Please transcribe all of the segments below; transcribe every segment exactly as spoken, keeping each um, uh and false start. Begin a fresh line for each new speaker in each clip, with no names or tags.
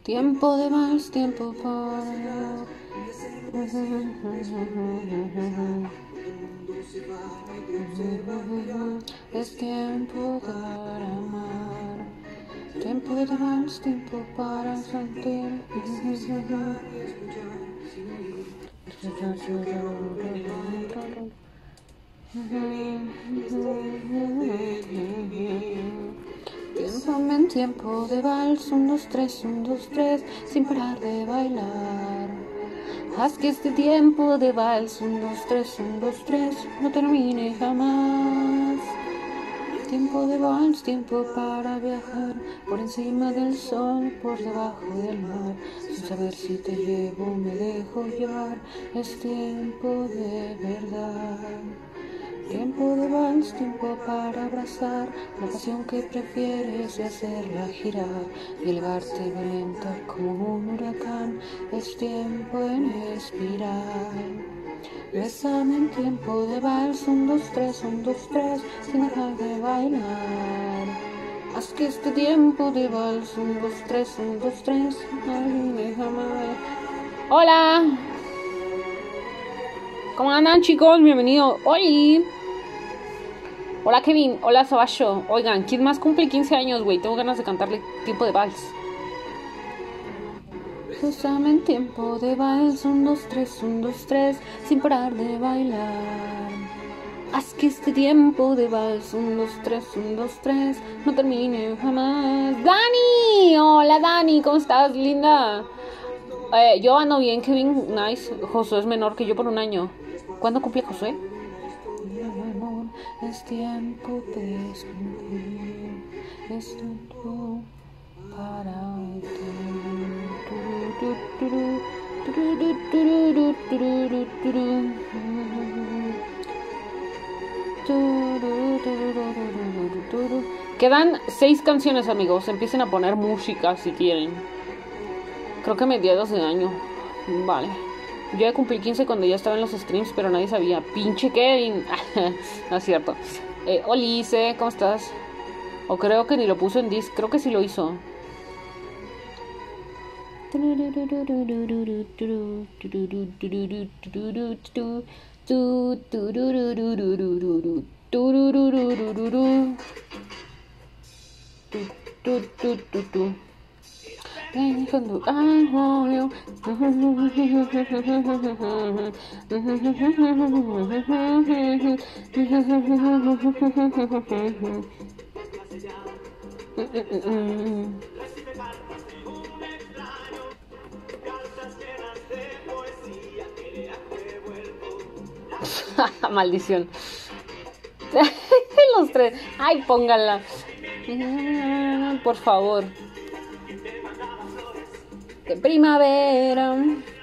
Tiempo de vals, tiempo para... Es tiempo para amar. Tiempo de vals, tiempo para sentir. Tiempo en tiempo de vals, un, dos, tres, un, dos, tres, sin parar de bailar. Haz que este tiempo de vals, un, dos, tres, un, dos, tres, no termine jamás. Tiempo de vals, tiempo para viajar, por encima del sol, por debajo del mar, sin saber si te llevo, me dejo llevar, es tiempo de verdad. Tiempo de vals, tiempo para abrazar la pasión que prefieres y hacerla girar y elevarte violenta como un huracán, es tiempo en espiral. Bésame en tiempo de vals, un, dos, tres, un, dos, tres, sin dejar de bailar. Haz que este tiempo de vals, un, dos, tres, un, dos, tres, ay, déjame ver. Hola, ¿cómo andan, chicos? Bienvenido. ¡Oli! Hola, Kevin. Hola, Sabacho. Oigan, ¿quién más cumple quince años, güey? Tengo ganas de cantarle tiempo de vals. Bésame en tiempo de vals, un, dos, tres, un, dos, tres, sin parar de bailar. Haz que este tiempo de vals, un, dos, tres, un, dos, tres, no termine jamás. ¡Dani! Hola, Dani, ¿cómo estás, linda? Eh, yo ando bien, Kevin, nice. Josué es menor que yo por un año. ¿Cuándo cumple Josué? Es tiempo de escribir, es tiempo para ti. Quedan seis canciones, amigos. Empiecen a poner música si quieren. Creo que mediados de año. Vale. Yo ya cumplí quince cuando ya estaba en los streams, pero nadie sabía. ¡Pinche Kevin! No es cierto. Eh, Olice, ¿cómo estás? O creo que ni lo puso en disc. Creo que sí lo hizo. Maldición. Los tres. Ay, póngala. Por favor. De primavera.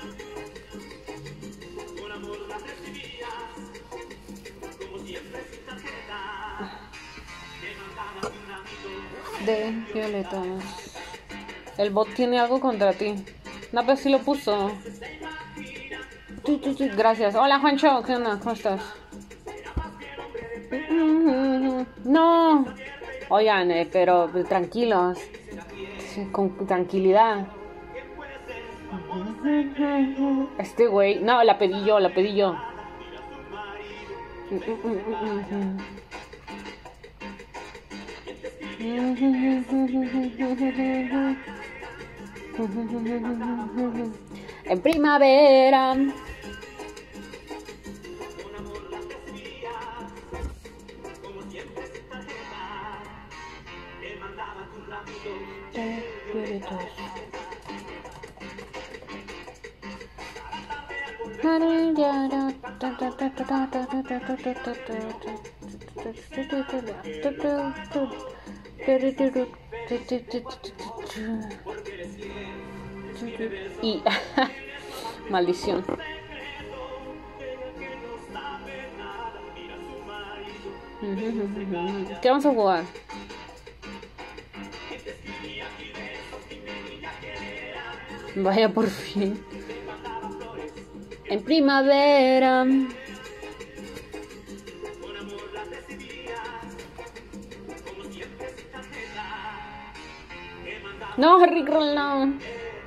De violetas. El bot tiene algo contra ti. No, pero sí lo puso. Gracias. Hola, Juancho. ¿Qué onda? ¿Cómo estás? No. Oigan, eh, pero tranquilos. Sí, con tranquilidad. Este güey. No, la pedí yo, la pedí yo. En primavera. Y maldición. ¿Qué vamos a jugar? Vaya, por fin. En primavera. No, Rickroll, no.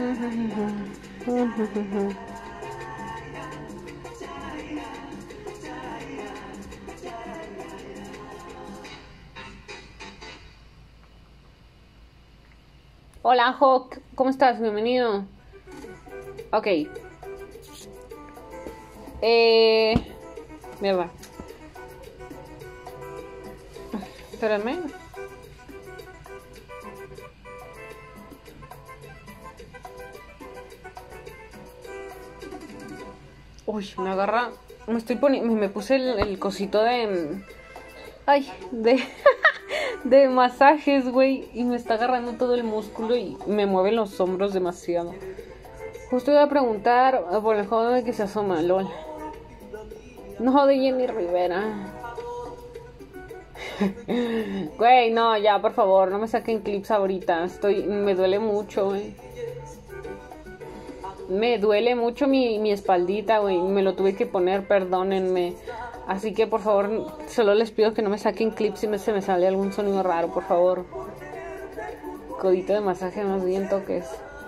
Hola, Hawk, ¿cómo estás? Bienvenido. Ok. Eh... Mierda. Espérame. Uy, me agarra... Me estoy poniendo... Me puse el, el cosito de... Ay, de... de masajes, güey. Y me está agarrando todo el músculo y me mueven los hombros demasiado. Justo iba a preguntar por el juego de que se asoma, lol. No, de Jenny Rivera. Güey, no, ya, por favor, no me saquen clips ahorita. Estoy... Me duele mucho, güey. Me duele mucho mi, mi espaldita, güey. Me lo tuve que poner, perdónenme. Así que, por favor, solo les pido que no me saquen clips si me, se me sale algún sonido raro, por favor. Codito de masaje, más bien toques.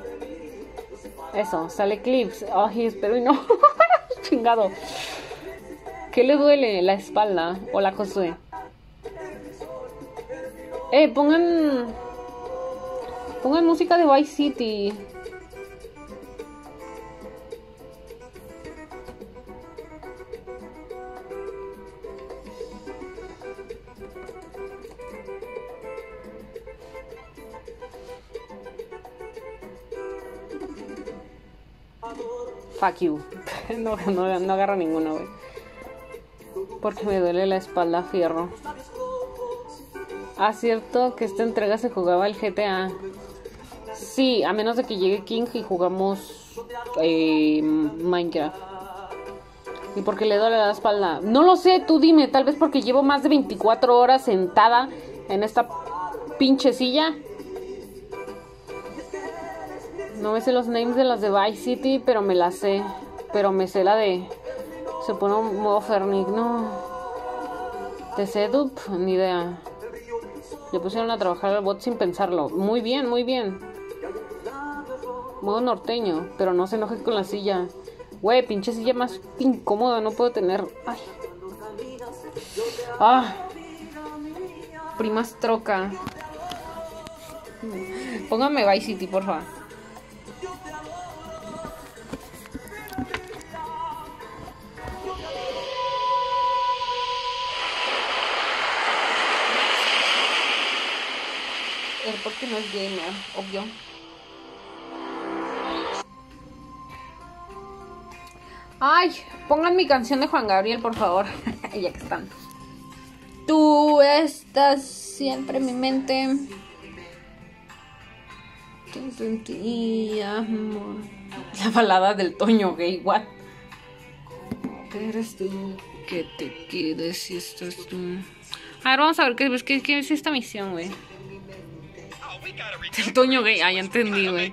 Eso, sale clips. Ay, espero y no. Chingado. ¿Qué le duele? ¿La espalda o la cosue? Eh, pongan... Pongan música de Vice City. Fuck you. No, no, no agarro ninguno, güey. Porque me duele la espalda, fierro. Ah, cierto que esta entrega se jugaba el G T A. Sí, a menos de que llegue King y jugamos eh, Minecraft. ¿Y por qué le duele la espalda? No lo sé, tú dime. Tal vez porque llevo más de veinticuatro horas sentada en esta pinche silla. No me sé los names de las de Vice City, pero me las sé. Pero me sé la de... Se pone un modo Fernic, no. ¿De Sedup? Ni idea. Le pusieron a trabajar al bot sin pensarlo. Muy bien, muy bien. Modo norteño, pero no se enoje con la silla. Güey, pinche silla más incómoda, no puedo tener... Ay. Ah. Primas troca. Póngame Vice City, por favor. Porque no es gamer, obvio. Ay, pongan mi canción de Juan Gabriel, por favor. Ya que están. Tú estás siempre en mi mente. Y amor. La balada del Toño Gay, what? Eres tú que te quedes si estás tú. A ver, vamos a ver qué, qué, qué es esta misión, güey. El Toño Gay, ah, ya entendí, güey.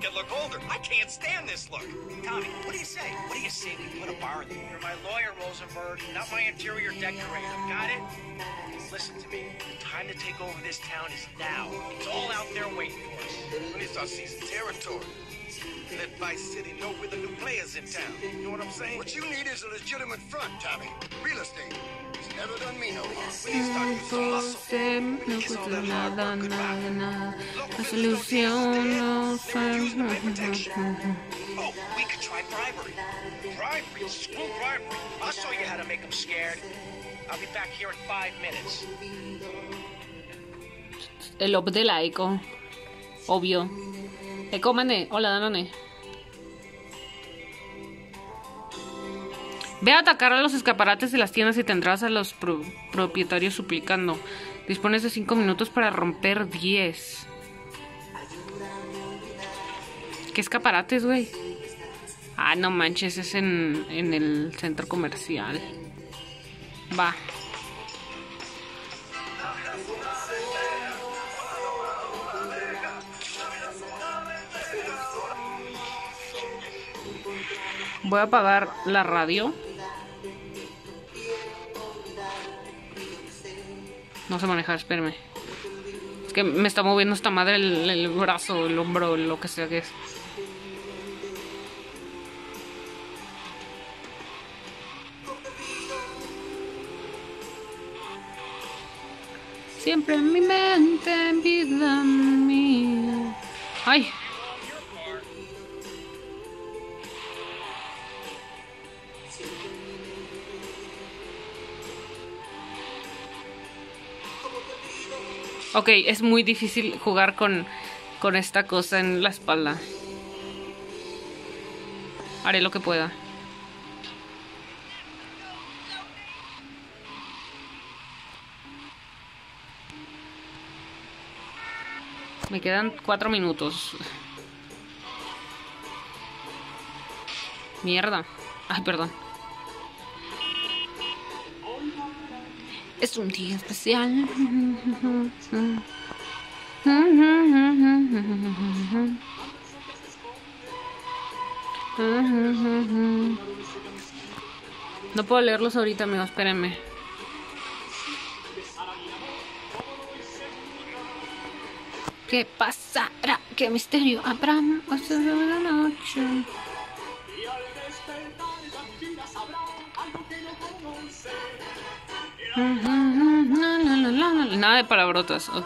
Listen to me. The time to take over this town is now. It's all out there waiting for us. We need to start seizing territory. Let Vice City know we're the new players in town. You know what I'm saying? What you need is a legitimate front, Tommy. Real estate. It's never done me no harm. We need to start using muscle.
No cuesta nada, nada, nada. La solución no sé.
Oh, we could try bribery. Bribery? Screw bribery. I'll show you how to make them scared. I'll be back here in five minutes.
El op de la Eco. Obvio. Eco, mande. Hola, Danone. Ve a atacar a los escaparates de las tiendas y tendrás a los pro propietarios suplicando. Dispones de cinco minutos para romper diez. ¿Qué escaparates, güey? Ah, no manches, es en, en el centro comercial. Va. Voy a apagar la radio. No sé manejar, espérame. Es que me está moviendo esta madre el, el brazo, el hombro, lo que sea que es. Siempre en mi mente, vida mía. Ay. Ok, es muy difícil jugar con, con esta cosa en la espalda. Haré lo que pueda. Me quedan cuatro minutos. Mierda. Ay, perdón. Es un día especial. No puedo leerlos ahorita, amigos, espérenme. ¿Qué pasará? ¿Qué misterio habrá? Hasta la noche. Nada de palabrotas, ok.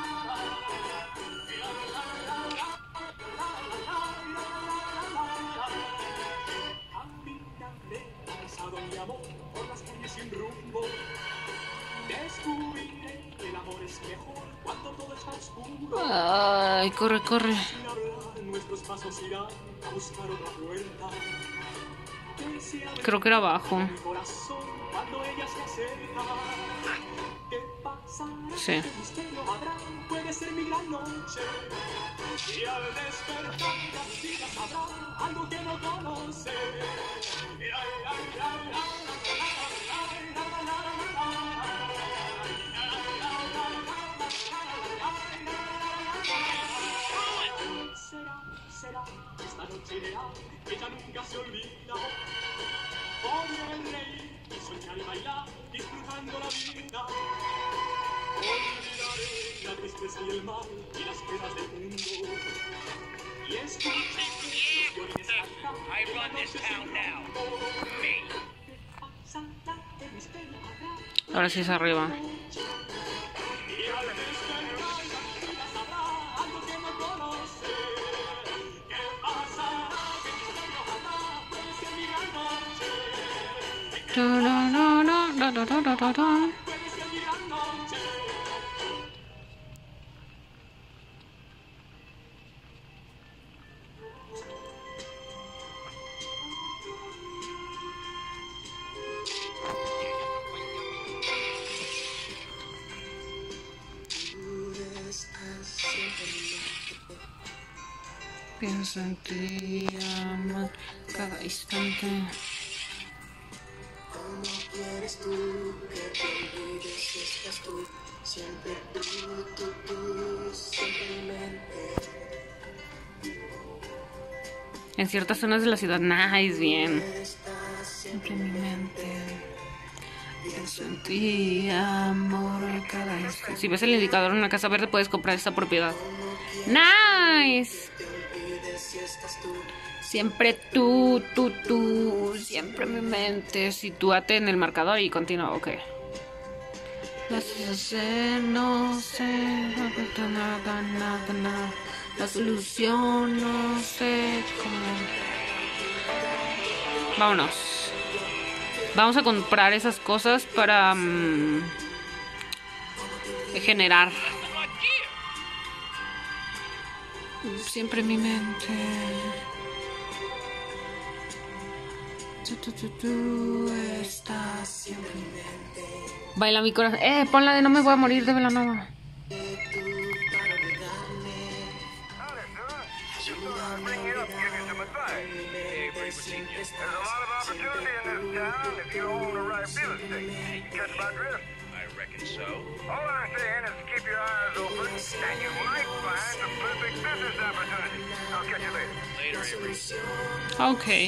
Ay, corre, corre. Creo que era abajo. Sí.
Esta noche ideal, ella nunca se olvida. Poder reír y soñar y bailar, disfrutando la vida. Olvidaré la tristeza y el mal y las penas del mundo. Y escuchar los violines cantar.
I run this town now. Me.
Ahora sí es arriba. Da, da, da, da, da, da, da, da. Pienso en ti, amor, cada instante.
¿Cómo quieres tú que te olvides si estás tú? Siempre tú, tú, tú, siempre en mi mente.
En ciertas zonas de la ciudad, nice, bien. Siempre en mi mente. Pienso en ti, amor, cada instante. Si ves el indicador en una casa verde, puedes comprar esta propiedad. Nice. Siempre tú, tú, tú, siempre en mi mente. Sitúate en el marcador y continúa, ok. No sé, no sé, nada, nada, nada. La solución, no sé cómo. Vámonos. Vamos a comprar esas cosas para um, generar. Siempre en mi mente. Tú, tú, tú, tú estás siempre en mi mente. Baila mi corazón. Eh, ponla de No me voy a morir de Belanova.
I reckon so. All I'm saying is keep your eyes open, and you might find a perfect business opportunity. I'll catch you later. Later, Avery.
Okay.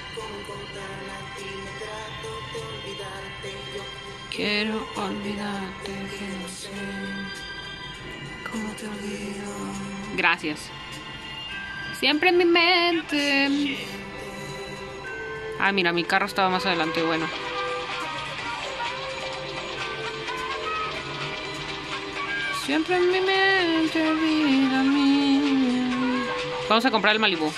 Quiero olvidarte, que no sé cómo te olvido. Gracias. Siempre en mi mente. Ah, mira, mi carro estaba más adelante, bueno. Siempre en mi mente, vida mía. Vamos a comprar el Malibu.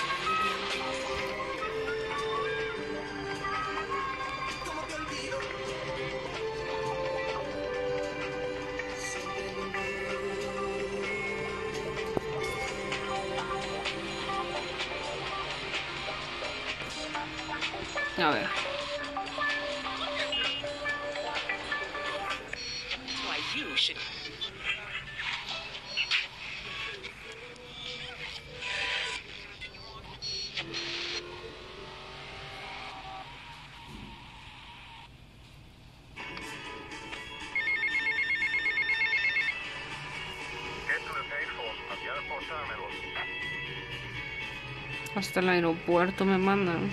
A ver. Hasta el aeropuerto me mandan.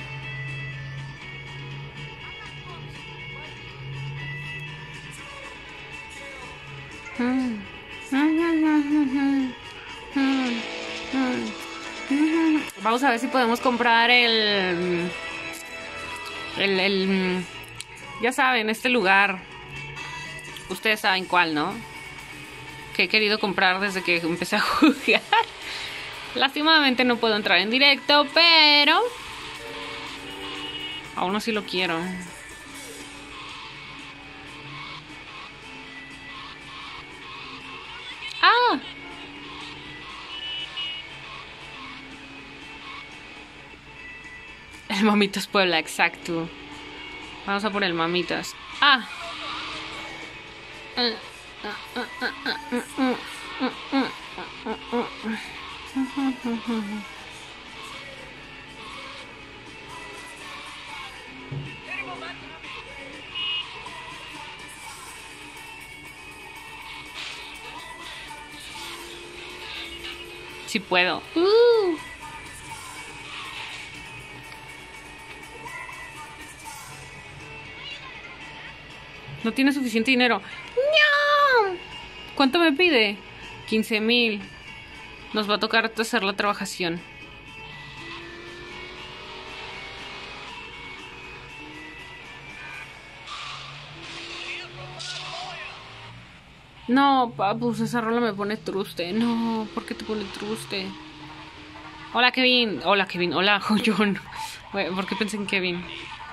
Vamos a ver si podemos comprar el, el, el, ya saben, este lugar. Ustedes saben cuál, ¿no? Que he querido comprar desde que empecé a jugar. Lastimosamente no puedo entrar en directo, pero aún así lo quiero. ¡Ah! El Mamitas Puebla, exacto. Vamos a por el Mamitas. ¡Ah! Sí puedo. Uh. No tiene suficiente dinero. ¡No! ¿Cuánto me pide? quince mil. Nos va a tocar hacer la trabajación. No, papus, esa rola me pone truste. No, ¿por qué te pone truste? Hola, Kevin. Hola, Kevin. Hola, John. ¿Por qué pensé en Kevin?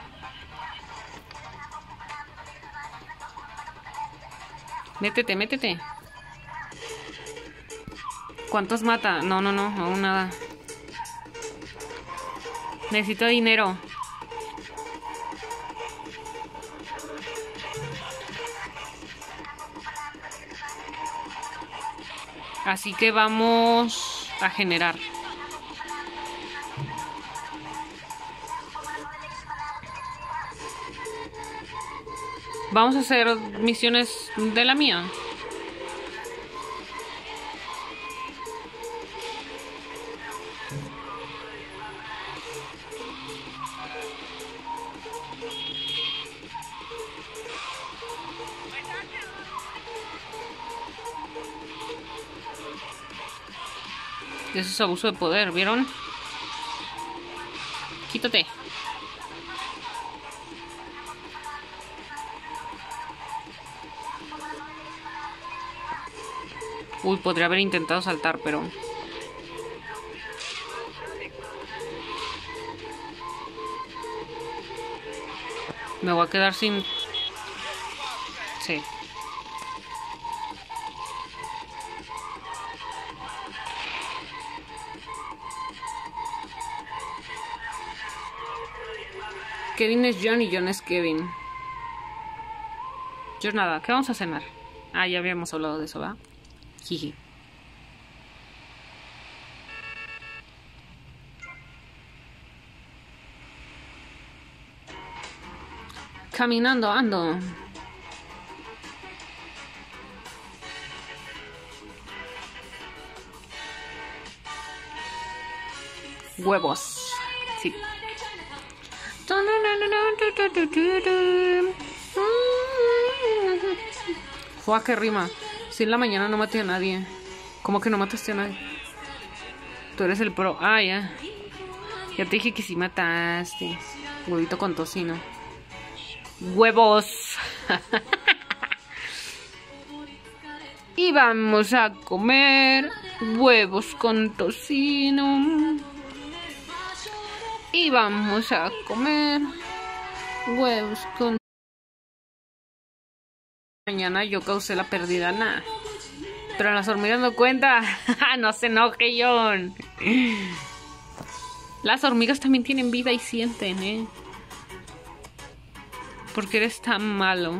Métete, métete. ¿Cuántos mata? No, no, no, aún nada. Necesito dinero. Así que vamos a generar. Vamos a hacer misiones de la mía. Eso es abuso de poder, ¿vieron? Quítate. Uy, podría haber intentado saltar, pero... me voy a quedar sin... Sí. Kevin es John y John es Kevin. Yo nada, ¿qué vamos a cenar? Ah, ya habíamos hablado de eso, ¿va? Jiji. Caminando, ando. Huevos. Sí. Fua, qué rima. Si en la mañana no maté a nadie. ¿Cómo que no mataste a nadie? Tú eres el pro. Ah, ya. Ya te dije que sí mataste. Huevito con tocino. Huevos. Y vamos a comer huevos con tocino. Y vamos a comer huevos con... Mañana yo causé la pérdida, nada. Pero las hormigas no cuentan. No se enoje, John. Las hormigas también tienen vida y sienten, ¿eh? ¿Por qué eres tan malo?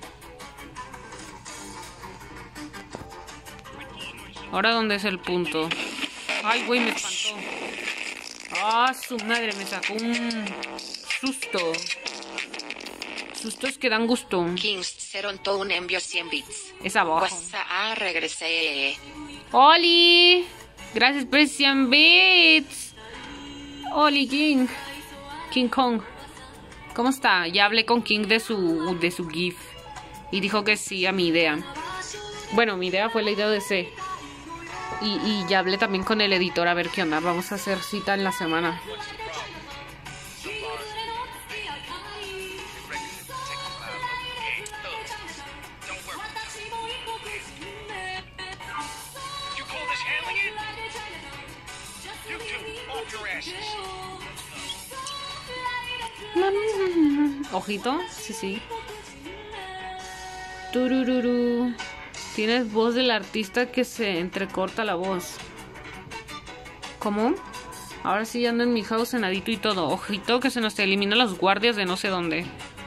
Ahora, ¿dónde es el punto? Ay, güey, me espantó. Ah, su madre, me sacó un susto. Sustos que dan gusto.
Kings Seronto un envió cien bits.
Es abajo.
Pues ah, regresé.
¡Oli! Gracias por cien bits. ¡Oli, King! King Kong. ¿Cómo está? Ya hablé con King de su, de su GIF. Y dijo que sí a mi idea. Bueno, mi idea fue la idea de C. Y, y ya hablé también con el editor a ver qué onda. Vamos a hacer cita en la semana. Ojito, sí, sí. Turururu. Tienes voz del artista que se entrecorta la voz. ¿Cómo? Ahora sí ando en mi house cenadito y todo. Ojito que se nos eliminan los guardias de no sé dónde.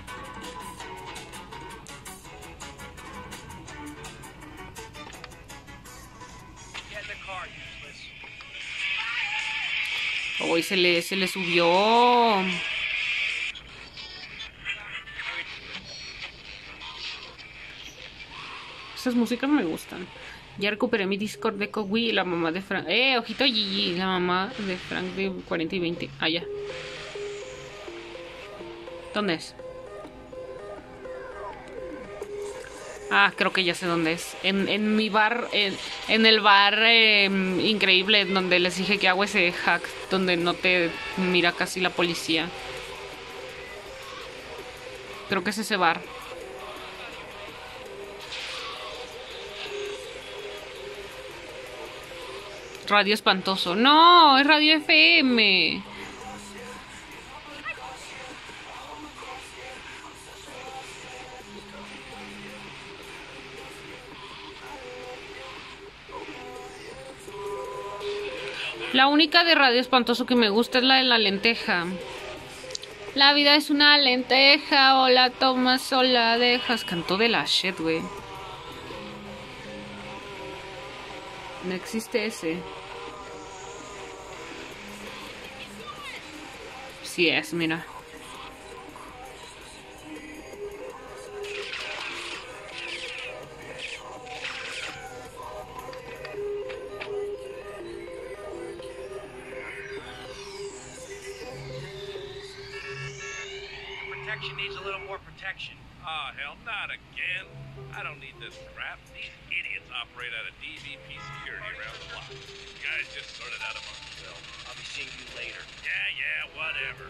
Hoy se le, se le subió. Esas músicas me gustan. Ya recuperé mi Discord de Kowi y la mamá de Frank. Eh, ojito Gigi, la mamá de Frank de cuarenta y veinte. Allá. ¿Dónde es? Ah, creo que ya sé dónde es. En, en mi bar, en, en el bar eh, increíble donde les dije que hago ese hack, donde no te mira casi la policía. Creo que es ese bar. Radio espantoso. No, es Radio F M. La única de Radio espantoso que me gusta es la de la lenteja. La vida es una lenteja, o la tomas o la dejas. Cantó de la shit, güey. No existe ese. Sí es, mira.
Protection needs a little more protection.
Oh, hell, not again. I don't need this crap. These idiots operate out of D V P security around the block. You guys just sort it out among yourselves.
I'll be seeing you later.
Yeah, yeah, whatever.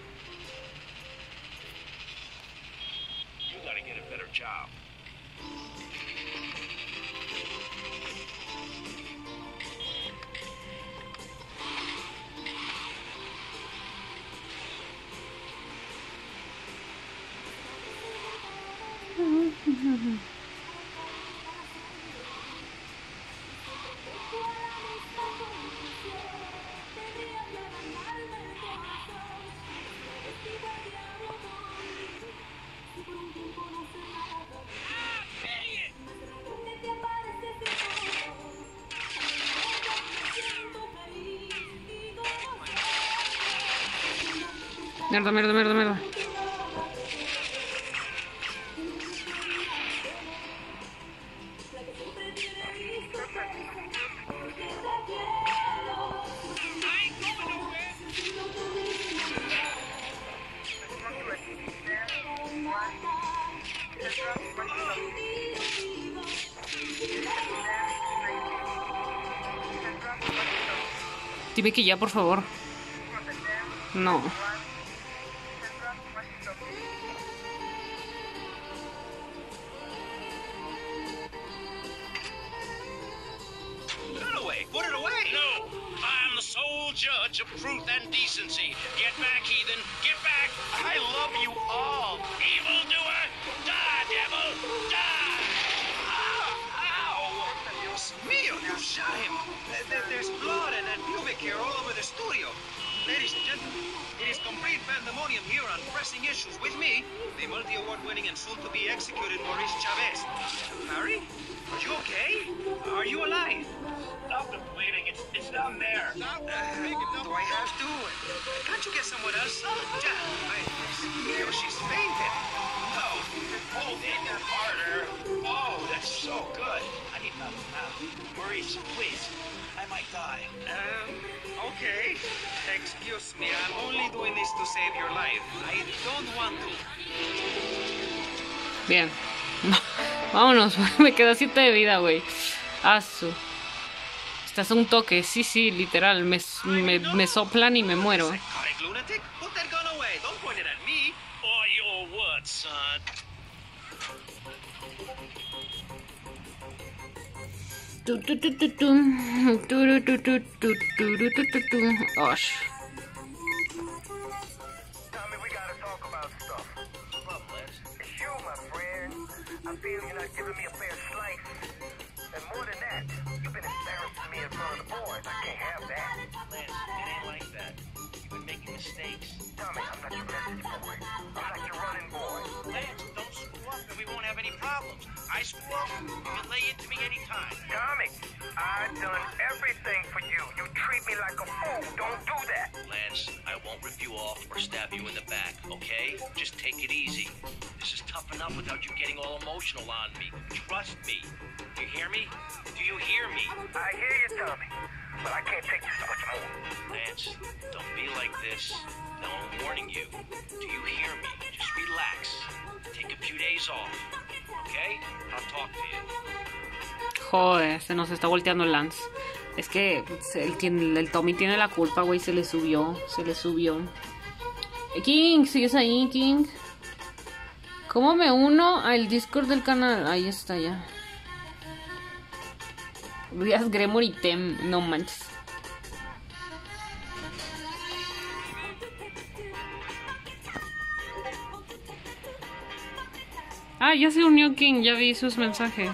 You gotta get a better job.
Mierda, mierda, mierda, mierda. Dime que ya, por favor. No.
judge of truth and decency. Get back, heathen. Get back. I love you all. Evildoer, die, devil, die. Ow, ow. Dios mío, you shot him. There, there's blood and, and pubic hair all over the studio. Ladies and gentlemen, it is complete pandemonium here on Pressing Issues. With me, the multi-award-winning and soon-to-be executed Maurice Chavez. Harry, are you okay? Are you alive? Stop the bleeding. It's, it's down there. Stop. Uh, do I have to? Can't you get someone else? Ja, I, Dios, she's fainted. Oh, hold it harder. Oh, that's so good. I need another now. Maurice, please. I might die. Um, okay. Excuse me, I'm only doing this to save your life. I don't want to.
Bien. Vámonos, me queda siete de vida, güey. Asu. Estás a un toque, sí, sí, literal. Me, me, me soplan y me muero.
Psychotic lunatic? Put that gun away. Don't point it at me. Or your what, son?
Tu, tu, tu, tu, tu. Tu, tu, tu, tu, tu, tu, tu, tu, tu. Osh.
Tommy, we gotta talk about stuff. It's you, my friend. I feel you're not giving me a fair slice. And more than that, you've been embarrassing me in front of the boys. I can't have that.
Lance, it ain't like that. You've been making mistakes.
Tommy, I'm not your message boy. I'm not your running boy.
Lance, don't screw up and we won't have any problems. I screw up, you can lay into me anytime.
Tommy, I've done everything for you. You treat me like a fool. Don't do that.
Lance, I won't rip you off or stab you in the back, okay? Just take it easy. This is tough enough without you getting all emotional on me. Trust me. Do you hear me? Do you hear me?
I hear you, Tommy, but I can't take this much more.
Lance, don't be like this. Now I'm warning you. Do you hear me? Just relax. Take a few days off, okay? I'll talk to you.
Joder, se nos está volteando el Lance. Es que el, tiene, el Tommy tiene la culpa, güey. Se le subió, se le subió. Eh, King, ¿sigues ahí, King? ¿Cómo me uno al Discord del canal? Ahí está ya. Díaz Gremory Tem, no manches. Ah, ya se unió King, ya vi sus mensajes.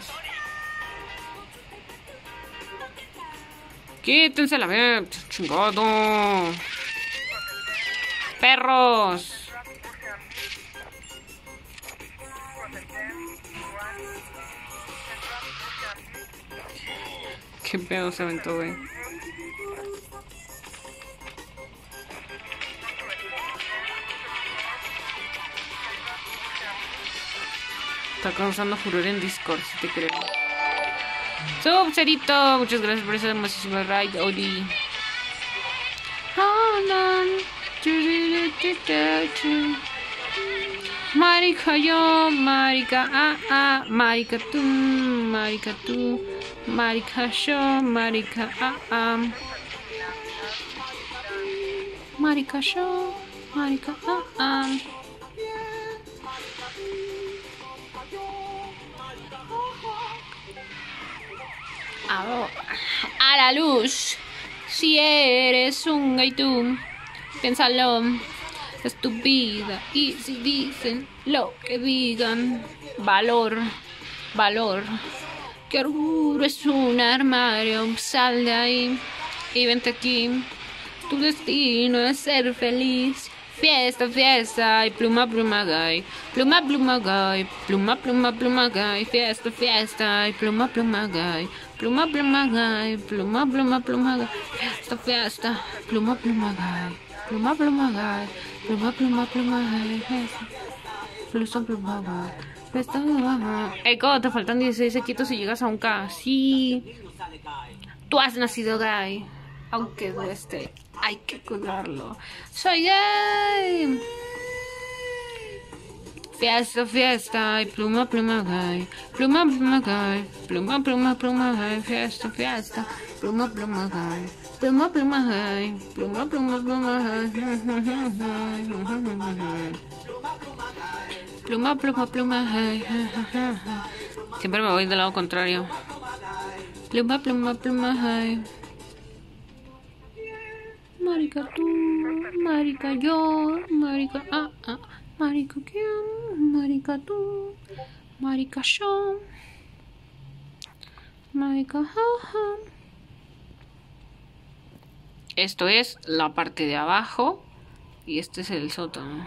Quítense la vez, chingado. Perros. Qué pedo se aventó, güey. Está causando furor en Discord, si te creo. Sub, Cerito, muchas gracias por esa hermosísima raid, Oli. Marica yo, marica ah ah, marica tú, marica tú, marica yo, marica ah ah. Marica yo, marica ah ah. A la luz, si eres un gaitú, piénsalo, es tu vida. Y si dicen lo que digan, valor, valor. Que orgullo es un armario, sal de ahí y vente aquí. Tu destino es ser feliz. Fiesta, fiesta, y pluma, pluma, gay. Pluma, pluma, gay. Pluma, pluma, pluma, gay. Fiesta, fiesta, y pluma, pluma, gay. Pluma, pluma, gay. Pluma, pluma, pluma, gay. Fiesta, fiesta, pluma, pluma, gay. Pluma, pluma, gay. Pluma, pluma, pluma, gay. Fiesta, pluma, pluma, gay. Fiesta, pluma, gay. Eco, te faltan dieciséis sequitos y llegas a un K. Sí. Tú has nacido gay. Aunque no esté. Hay que cuidarlo. Soy gay. Fiesta, fiesta, y pluma, pluma, gay. Pluma, pluma, gay. Pluma, pluma, pluma, gay. Fiesta, fiesta, pluma, pluma, gay. Pluma, pluma, gay. Pluma, pluma, pluma, gay. Pluma, pluma, pluma, gay. Siempre me voy del lado contrario. Pluma, pluma, pluma, gay. marica tú, marica yo, marica ah, ah, marica quién, marica tú, marica yo, marica jaja. Esto es la parte de abajo y este es el sótano.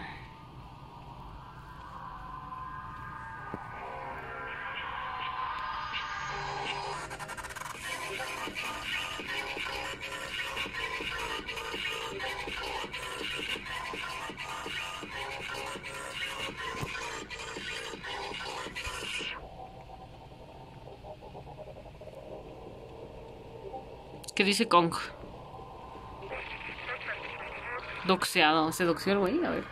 ¿Qué dice Kong? Doxeado. ¿Se doxeó el güey? A ver.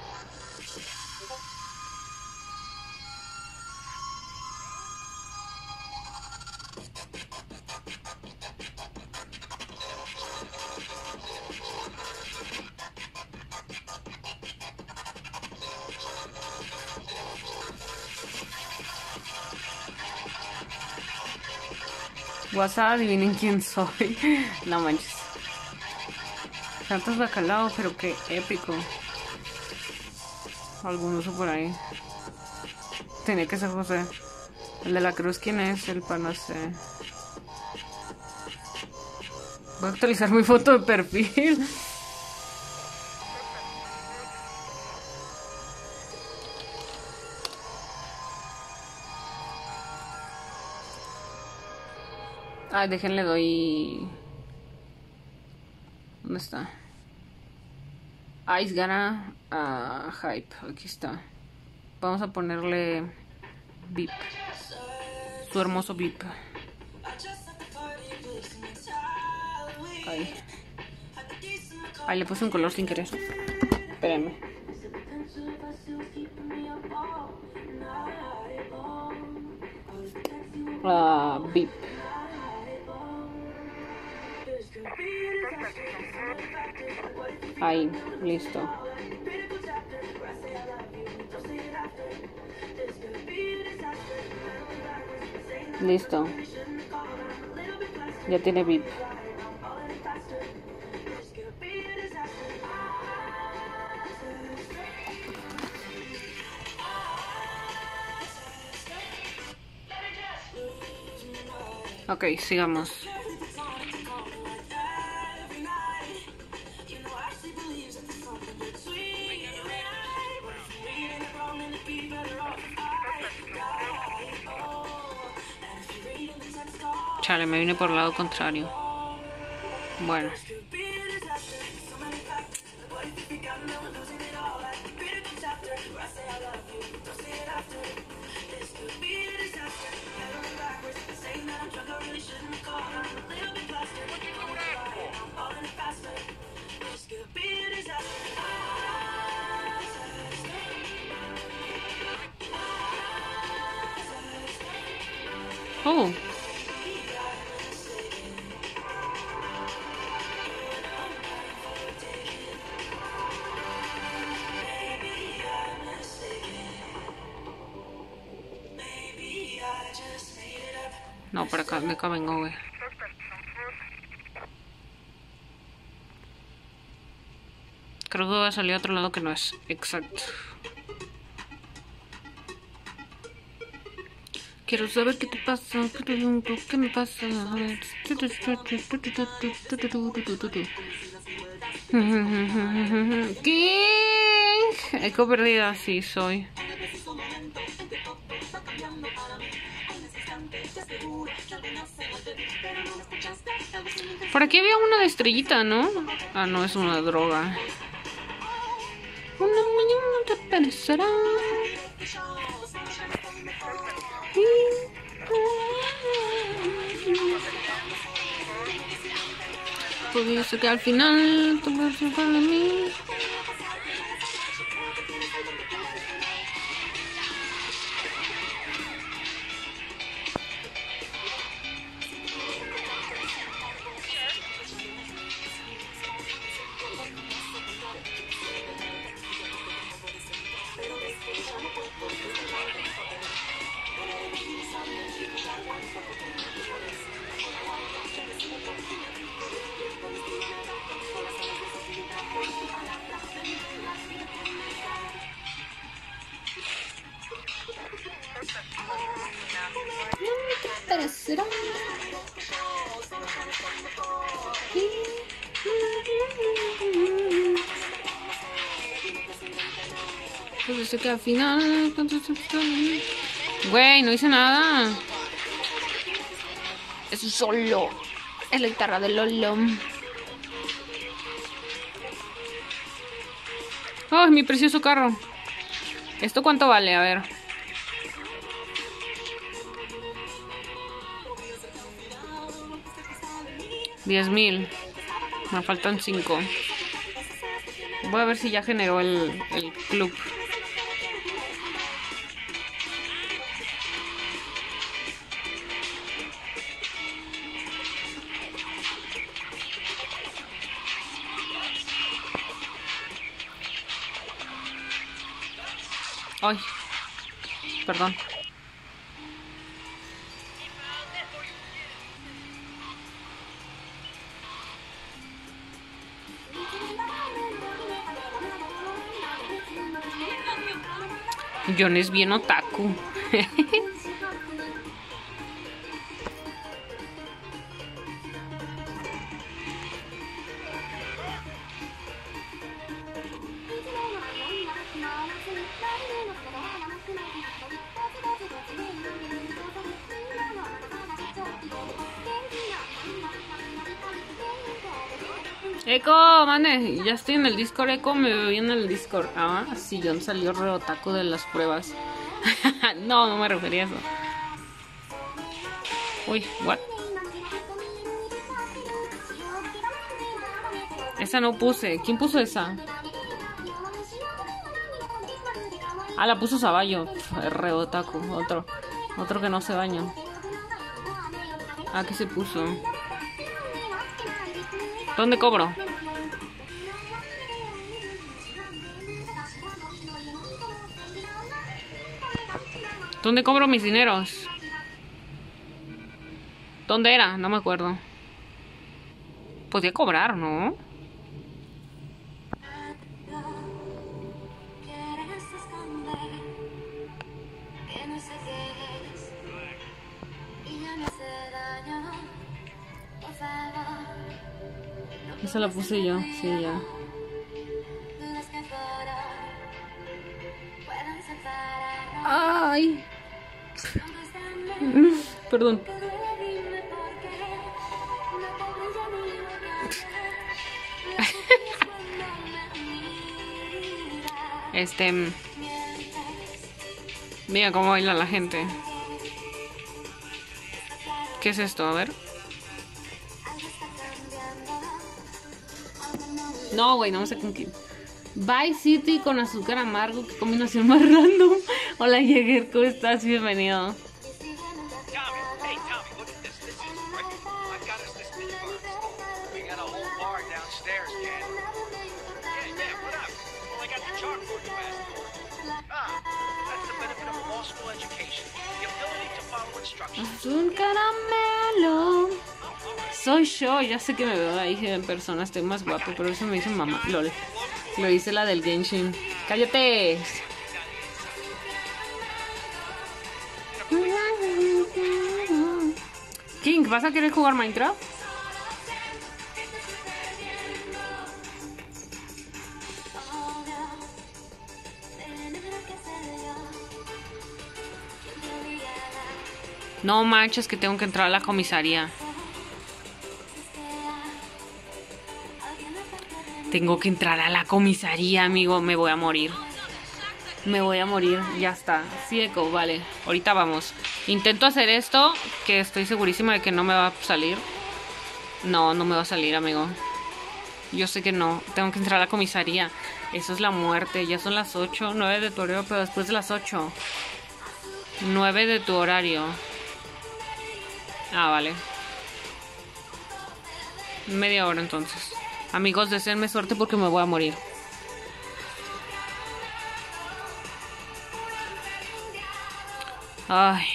WhatsApp, adivinen quién soy. No manches. Santos bacalao, pero qué épico. Algún uso por ahí. Tenía que ser José. El de la cruz, ¿quién es? El pan, no sé. Voy a actualizar mi foto de perfil. Ay, déjenle doy... ¿Dónde está? Ice gana a Hype. Aquí está. Vamos a ponerle Beep. Su hermoso Beep. Ay. Ay, le puse un color sin querer. Espérenme. Ah, Beep. Ahí, listo. Listo. Ya tiene beep. Ok, sigamos. Chale, me vine por el lado contrario. Bueno. Oh. No, para acá, de acá vengo, güey. Creo que va a salir a otro lado que no es. Exacto. Quiero saber qué te pasa, qué me pasa. A ver. ¿Qué? Eco perdida, sí soy. Por aquí había una de estrellita, ¿no? Ah, no, es una droga. Una mañana te parecerá. Podría ser que al final tú vas a de mí. perecerá. Pues dice que al final... Güey, no hice nada. Eso solo. Es la guitarra de Lolo. ¡Oh, mi precioso carro! ¿Esto cuánto vale? A ver. Diez mil. Me faltan cinco. Voy a ver si ya generó el, el club. Ay, perdón. John es bien otaku. Eco, mande, ya estoy en el Discord, Eco, me veo bien en el Discord. Ah, sí, John salió re otaku de las pruebas. No, no me refería a eso. Uy, what? Esa no puse. ¿Quién puso esa? Ah, la puso Saballo. Re otaku, otro. Otro que no se baña. Ah, ¿qué se puso? ¿Dónde cobro? ¿Dónde cobro mis dineros? ¿Dónde era? No me acuerdo. Podía cobrar, ¿no? Esa la puse yo, sí, ya. Ay. Perdón. Este... Mira cómo baila la gente. ¿Qué es esto? A ver. No, güey, no sé con quién. Vice City con azúcar amargo. Qué combinación más random. Hola, Jäger, ¿cómo estás? Bienvenido. Un caramelo. Soy yo, ya sé que me veo ahí en persona, estoy más guapo, pero eso me dice mamá. Lol. Lo hice la del Genshin. ¡Cállate! King, ¿vas a querer jugar Minecraft? No manches, que tengo que entrar a la comisaría. Tengo que entrar a la comisaría, amigo. Me voy a morir. Me voy a morir. Ya está. Sí, Eco, vale. Ahorita vamos. Intento hacer esto, que estoy segurísima de que no me va a salir. No, no me va a salir, amigo. Yo sé que no. Tengo que entrar a la comisaría. Eso es la muerte. Ya son las ocho. nueve de tu horario, pero después de las ocho. nueve de tu horario. Ah, vale. Media hora entonces. Amigos, deseenme suerte porque me voy a morir. Ay.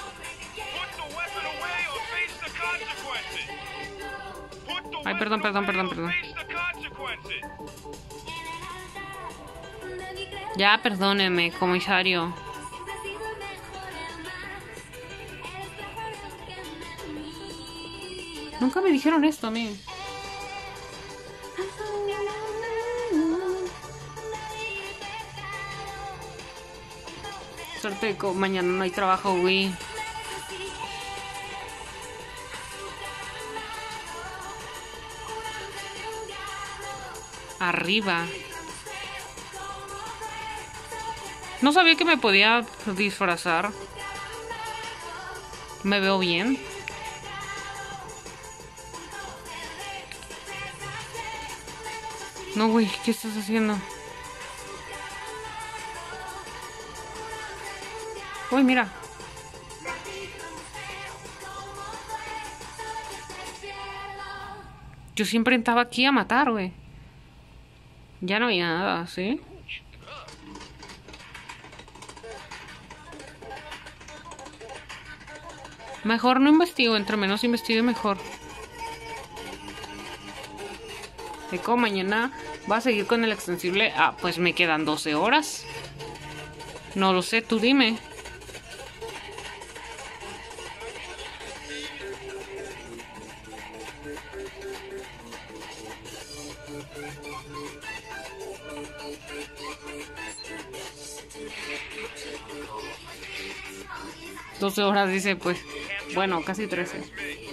Ay, perdón, perdón, perdón, perdón. Ya, perdóneme, comisario. Nunca me dijeron esto a mí. Suerte que mañana no hay trabajo, güey. Arriba. No sabía que me podía disfrazar. ¿Me veo bien? No, güey, ¿qué estás haciendo? Uy, mira. Yo siempre entraba aquí a matar, güey. Ya no había nada, ¿sí? Mejor no investigo, entre menos investigue mejor. Eco, mañana va a seguir con el extensible. Ah, pues me quedan doce horas. No lo sé, tú dime. doce horas dice, pues. Bueno, casi trece.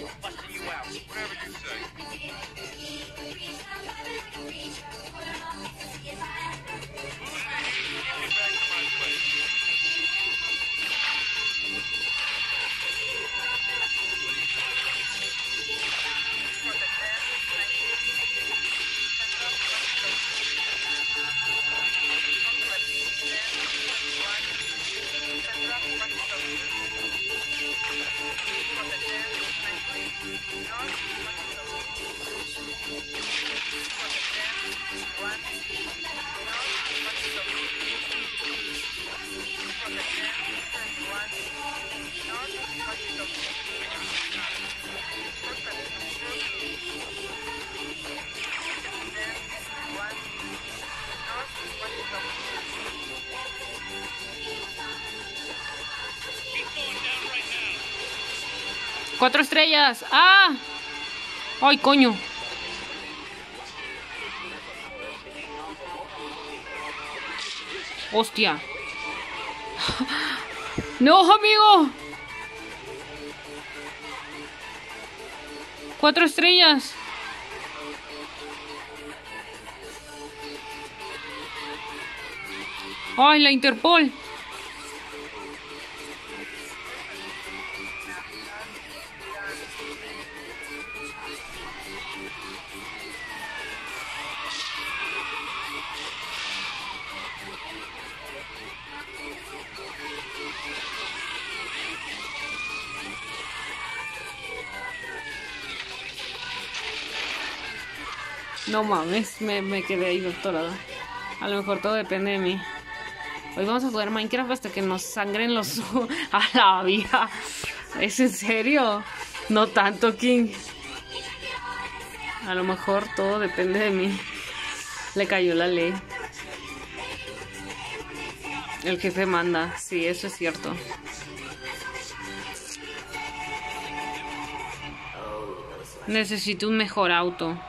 Cuatro estrellas. ¡Ah! ¡Ay, coño! ¡Hostia! ¡No, amigo! Cuatro estrellas. ¡Ay, la Interpol! No mames, me, me quedé ahí doctorada. A lo mejor todo depende de mí. Hoy vamos a jugar Minecraft hasta que nos sangren los ojos. A la vida. ¿Es en serio? No tanto, King. A lo mejor todo depende de mí. Le cayó la ley. El jefe manda. Sí, eso es cierto. Necesito un mejor auto.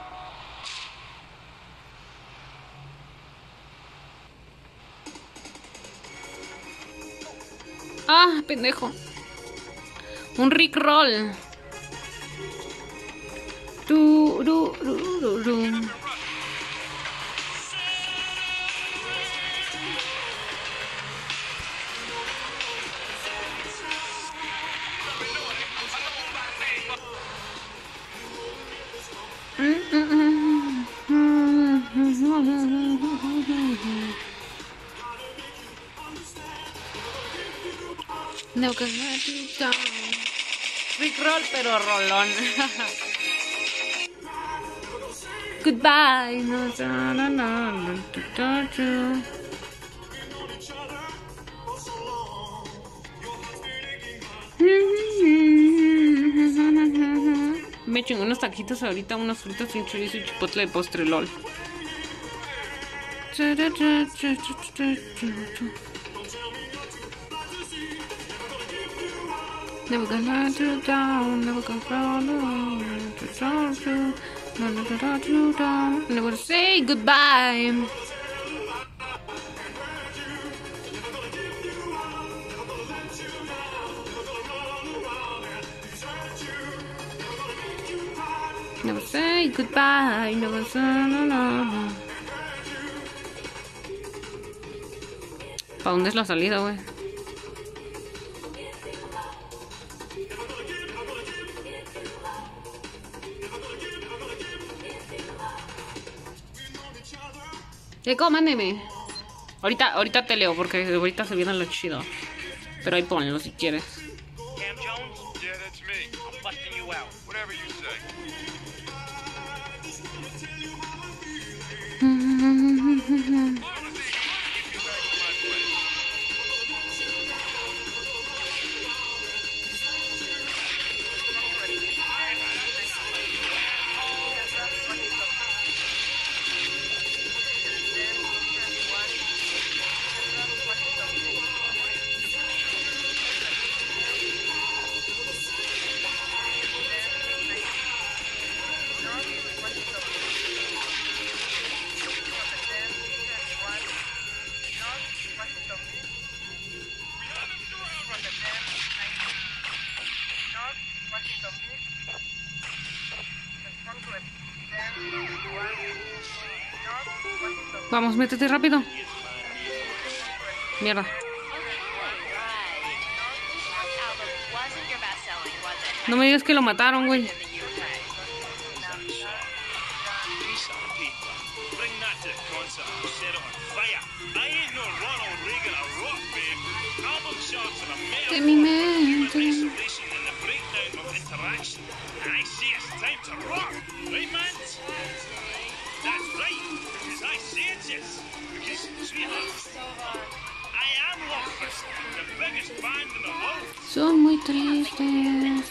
Ah, pendejo. Un Rickroll. Tu, ru, ru, ru, ru. No, que Rickroll, pero rolón. Goodbye. No, no, no, no, no, no. Me chingo unos taquitos ahorita, unas frutas sin chorizo y chipotle de postre, lol. Never gonna let you down, never gonna throw you down, never say goodbye. Never say goodbye, never say no, no, no. ¿Para dónde es la salida, güey? Eco, mándeme. Ahorita, ahorita te leo porque ahorita se viene lo chido. Pero ahí ponlo si quieres.
Cam Jones? Yeah, that's me. I'm busting you out. Whatever you say.
Vamos, métete rápido. Mierda. No me digas que lo mataron, güey. De mi mente. Son muy tristes.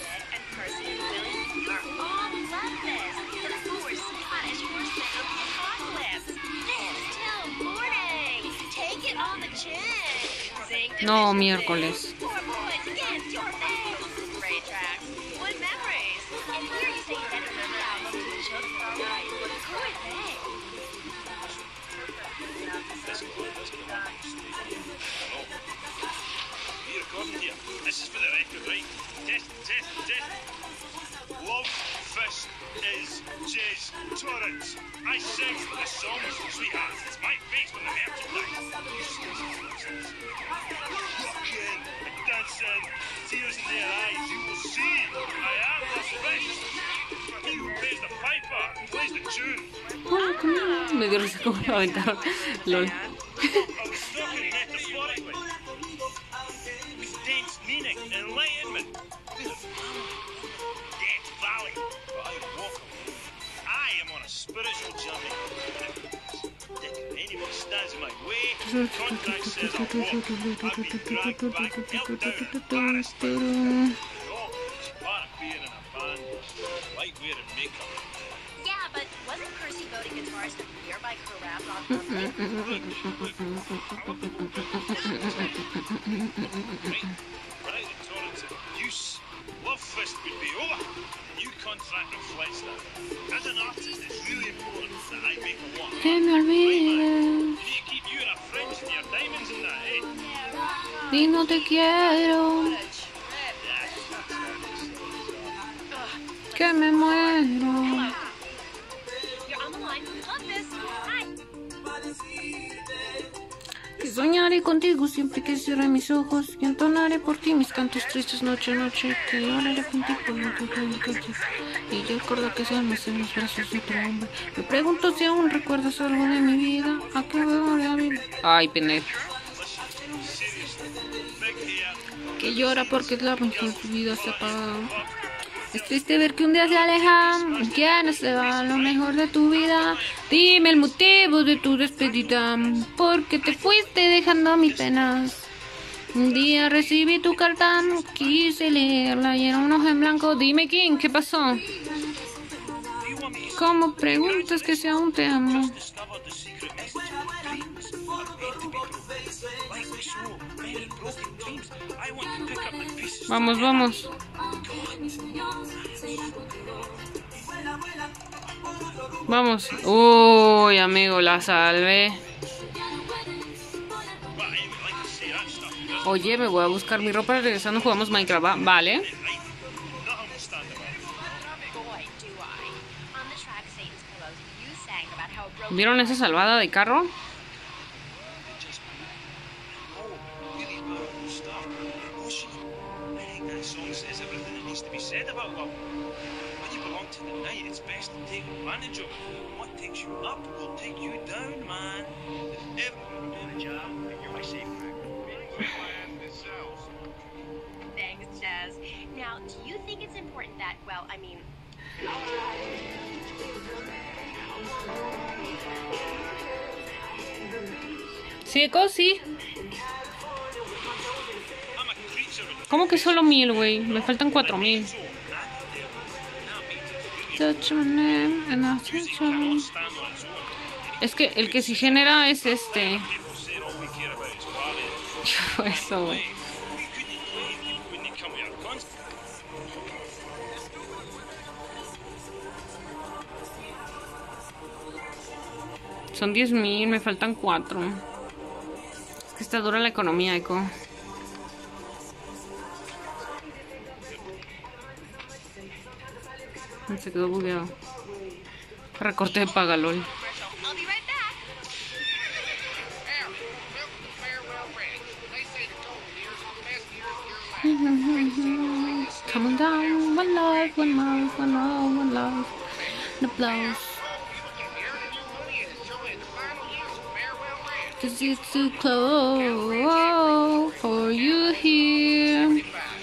No, miércoles.
This is for the record, right? Test, test, test. Love Fist is Jay's Torrance. I sing the songs, sweetheart. It's my face on the merchandise. Rocking, dancing, tears in their eyes. You will see I am Love Fist. He who pays the piper plays the tune.
Me dio risa como lo aventaron. Lol.
I was talking metaphorically. Dense meaning, enlightenment. Death Valley, but I walk alone. I am on a spiritual journey. If anyone stands in my way, contract says I'll walk. I've been dragged back, held down, embarrassed. Oh, it's part of being in a band. Like wearing makeup.
Yeah, but wasn't Percy voting guitarist of the year by Corrap on Monday?
Right, the Torrance of use. Love Fist would be over. New contract reflects that. As an artist, it's really important that I make a lot.
Que me olvides.
You need to keep you and our friends and your diamonds in that, eh?
Y no te quiero. Que me muero. Que soñaré contigo siempre que cierre mis ojos. Y entonaré por ti mis cantos tristes noche a noche. Que lloraré contigo lo que canto. Y yo recuerdo que seamos en los brazos de otro hombre. Me pregunto si aún recuerdas algo de mi vida. ¿A qué memoria vive? Ay, pendejo. Que llora porque la mejor vida se apaga. Es triste ver que un día se alejan. Que no se va lo mejor de tu vida. Dime el motivo de tu despedida. Porque te fuiste dejando mis penas. Un día recibí tu carta. Quise leerla y era un ojo en blanco. Dime quién, ¿qué pasó? ¿Cómo preguntas que si aún te amo?
Discovered the secret message of dreams are made to be true. Like so many broken dreams. I want to pick up the pieces.
Vamos, vamos. Vamos. Uy, amigo, la salvé. Oye, me voy a buscar mi ropa. Regresando jugamos Minecraft, ¿va? Vale.
Boy, do I. On the track Satan's Pillows, you sang about how a broken
¿Vieron esa salvada de carro?
That song says everything that needs to be said about love. When you belong to the night, it's best to take advantage of it. What takes you up will take you down, man. If everyone doing a job, you're my safeguard.
Thanks, Jazz. Now, do you think it's important that, well, I mean,
Sí, Eco, sí.
I'm a creature of
¿Cómo que solo mil, güey? Me faltan cuatro mil. Touch my name and I'll touch
music
you.
cannot stand on its own.
Es que el que sí genera es este.
People say all we care about is quality.
Eso, güey.
We couldn't play if people wouldn't come with our guns.
Son diez mil, me faltan cuatro. Es que está dura la economía, Eco. Se quedó bugueado. Recorté de pagalol.
I'll be right back.
Coming down, one life, one life, one love, one life. The blows. Cause it's too close for you here.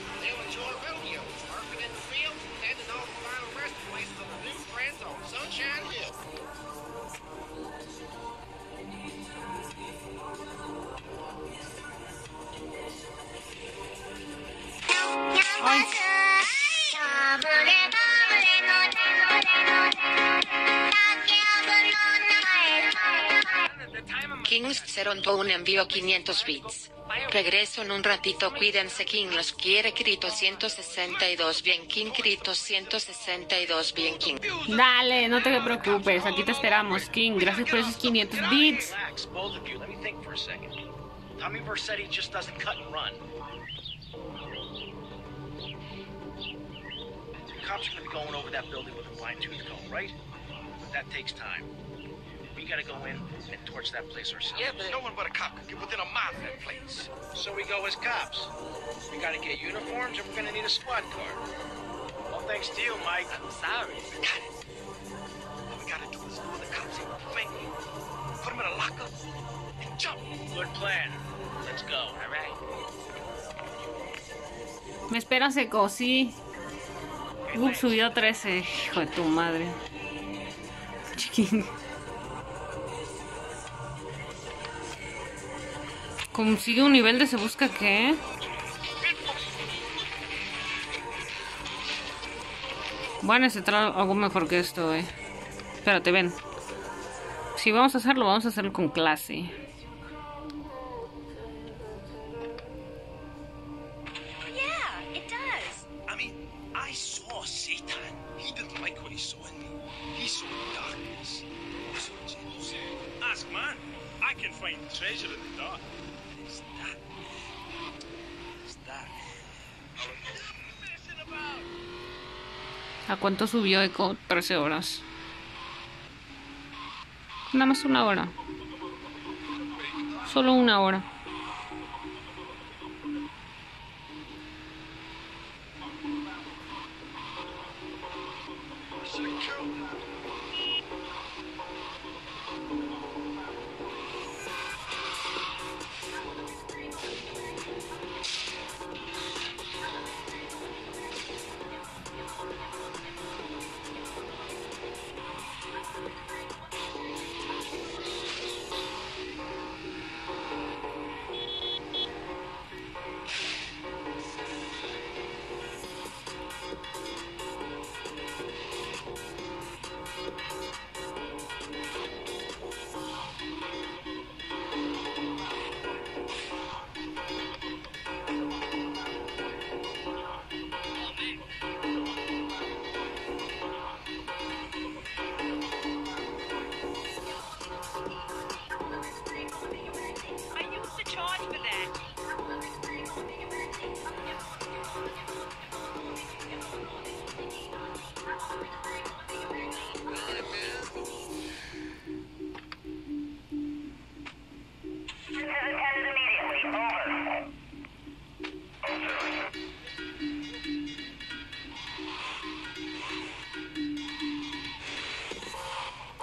Kings Seronto un envío quinientos bits. Regreso en un ratito, cuídense. King los quiere. Crito ciento sesenta y dos bien King. Crito ciento sesenta y dos bien King.
Dale, no te preocupes, aquí te esperamos, King. Gracias por esos quinientos bits.
Relax, both of you. Let me think for a second. Tommy Vercetti just doesn't cut and run. Cops are gonna be going over that building with a fine tooth comb, right? But that takes time. We gotta go in and torch that place ourselves.
Yeah, but no one but a cop could get within a mile of that place.
So we go as cops. We gotta get uniforms, and we're gonna need a squad car. All thanks to you, Mike. I'm sorry.
Got it. All we gotta do is lure the cops in with the finger, put them in a lockup, and jump.
Good plan. Let's go. All right.
Me espera Seco, sí. Uh, subió a trece. Hijo de tu madre. Chiquín. Consigue un nivel de se busca qué. Voy a necesitar algo mejor que esto, eh. Espérate, ven. Si vamos a hacerlo, vamos a hacerlo con clase.
Yeah, it does.
I mean, I saw Satan. He didn't like what he saw in me. He saw darkness. He saw Jesus. Ask man. I can find treasure in the dark. It's that. It's that. Messing about.
¿A cuánto subió Eco? trece horas. Nada más una hora. Solo una hora.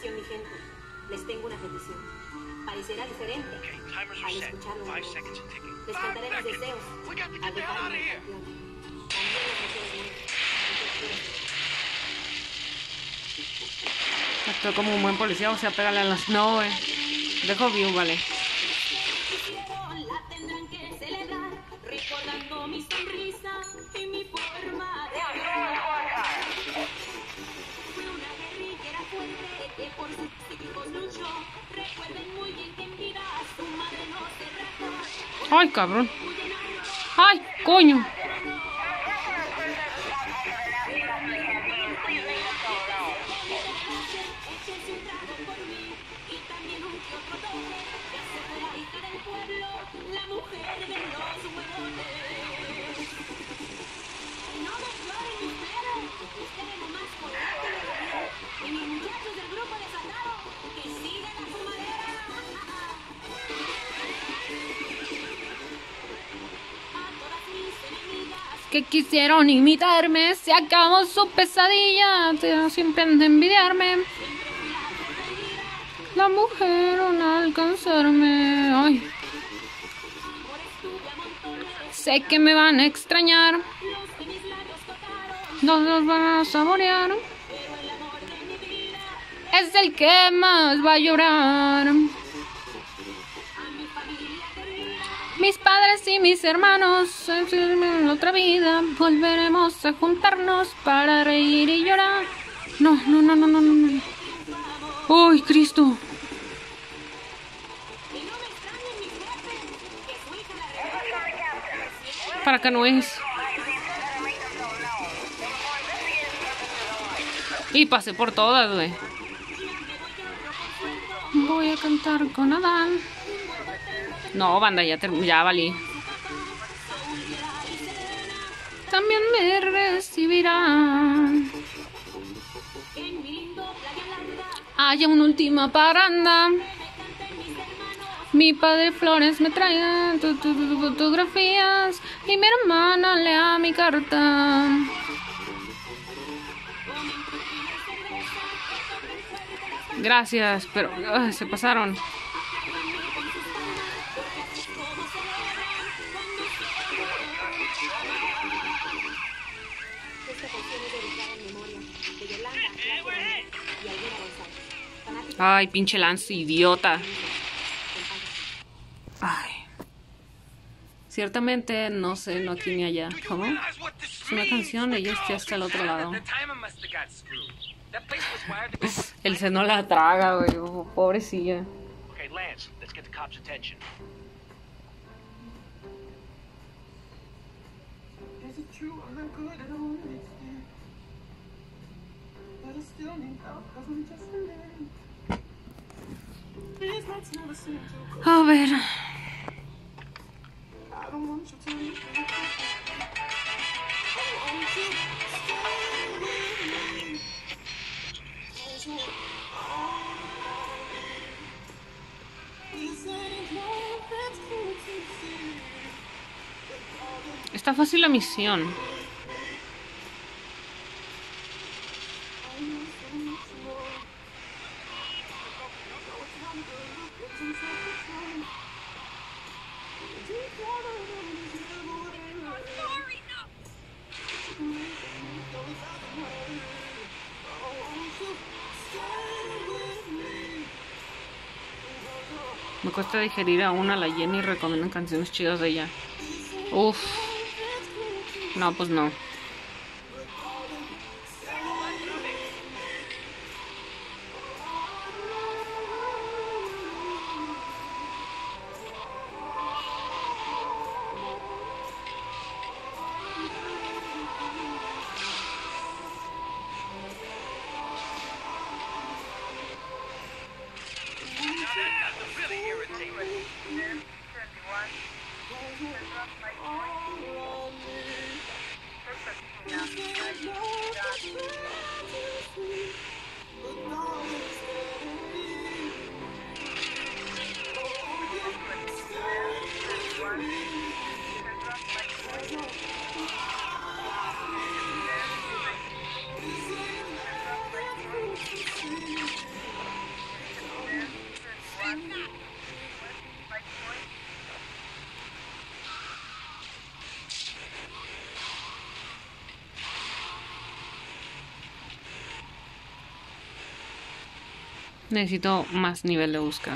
información, mi gente. Les tengo una petición. Parecerá diferente.
Okay, timers are
Al
set.
escucharlo,
Five seconds and ticking.
les contaré mis deseos.
We got to
Al
get the hell out
dejarme
of here.
campeón. También los deseos míos.
Estoy como un buen policía, o sea, pégale a las... No, güey. Dejo view, vale.
La tendrán que celebrar, recordando mi sonrisa y mi forma de hablar. Fue una guerrillera fuerte que por sus hijos luchó. Recuerden muy bien que en vida su madre no se rajó.
Ay, cabrón. Ay, coño.
Échense un trago por mí y también un que otro toque. Ya se fue la hija del pueblo, la mujer de los huevones. No me exploren ustedes, ustedes nomás colátenle. Y mis muchachos del grupo desatado, que sigan a su manera. A todas mis enemigas.
Que quisieron imitarme, se acabó su pesadilla. Te- Siempre han de envidiarme. La mujer al alcanzarme. Ay. Sé que me van a extrañar. No los van a saborear. Es el que más va a llorar. Mis padres y mis hermanos, en otra vida volveremos a juntarnos para reír y llorar. No, no, no, no, no, no. ¡Ay, Cristo! Para acá no es. Y pasé por todas, güey. Voy a cantar con Adán. No, banda, ya, term- ya valí. También me recibirán. Hay una última paranda. Mi padre Flores me trae tu- tu- tu- fotografías y mi hermana lea mi carta. Gracias, pero ay, se pasaron.
Esta canción es dedicada en memoria de Yolanda, Claudia Ramírez y Albina González. Fanáticos
Ay, pinche Lance, idiota. Ay. Ciertamente no sé, no aquí ni allá. ¿Cómo? Es una canción, ella está hasta el otro lado.
The timer must have got screwed. That place was wired to go.
El seno la traga, güey. Oh, pobrecilla.
Okay, Lance, let's get the cops' attention.
Is it true I'm not good? I don't understand. But I still need help because I'm just a man. These nights never seem to go.
A ver.
I don't want you to leave me. I want you to stay with me. Cause you're all I need. This ain't love, that's cool to see.
Está fácil la misión. Me cuesta digerir aún a la Jenny y recomiendan canciones chidas de ella. Uf. No, pues no. Necesito más nivel de búsqueda.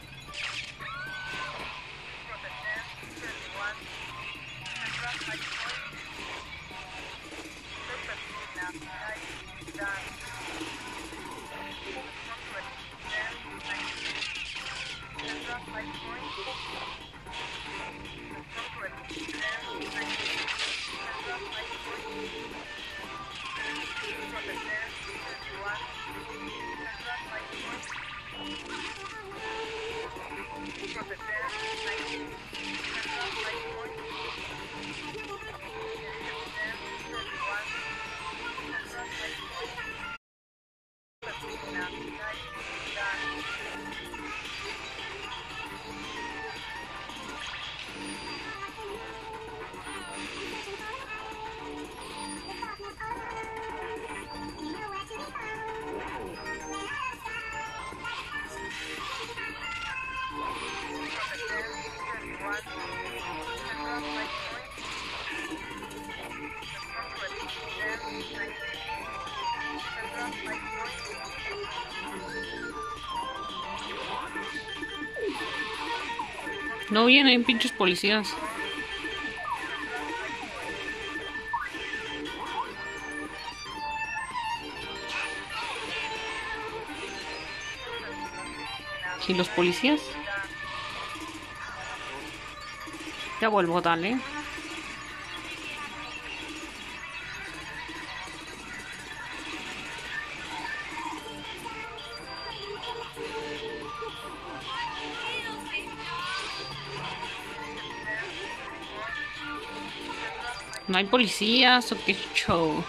No vienen pinches policías. ¿Y los policías? Ya vuelvo, dale. ¿No hay policías o qué show?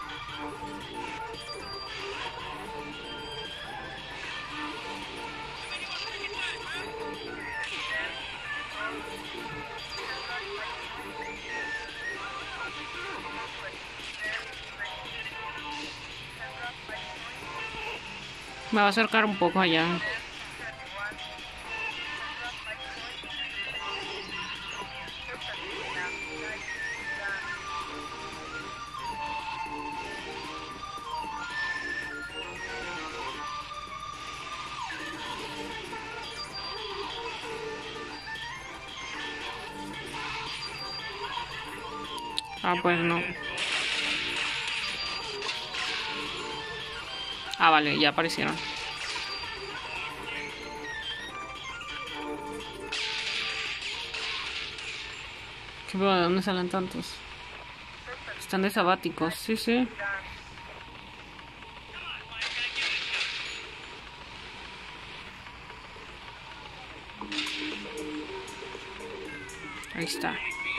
Me va a acercar un poco allá. Ah, pues no. Ah, vale, ya aparecieron. ¿Qué pedo? ¿De dónde salen tantos? Están de sabáticos, sí, sí. Ahí está.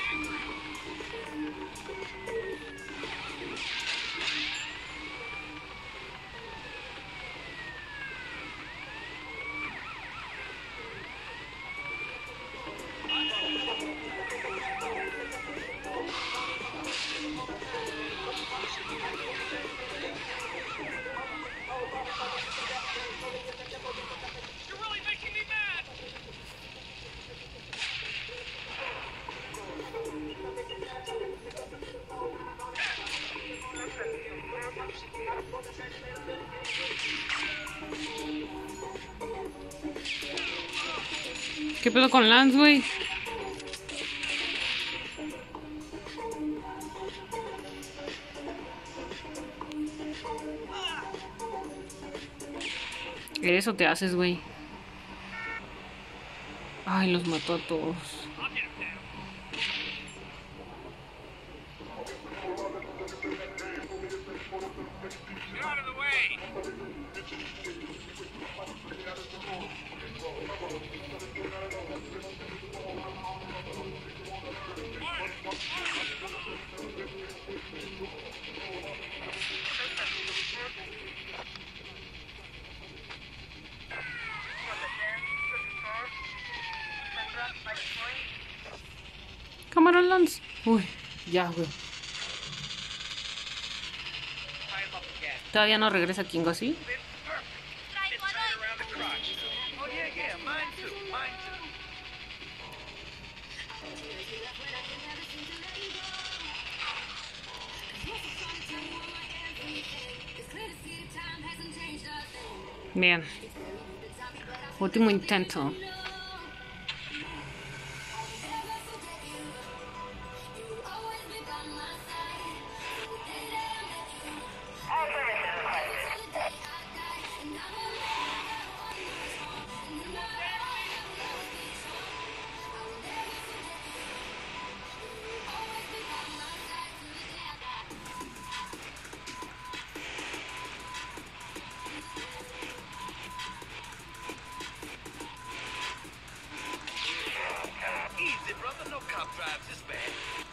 ¿Qué pedo con Lance, güey? ¿Eres o te haces, güey? Ay, los mató a todos. Cámara, Lance. Uy, ya, güey. ¿Todavía no regresa Kingo así? Bien. Último intento.
Easy, brother. No cop drives this bad.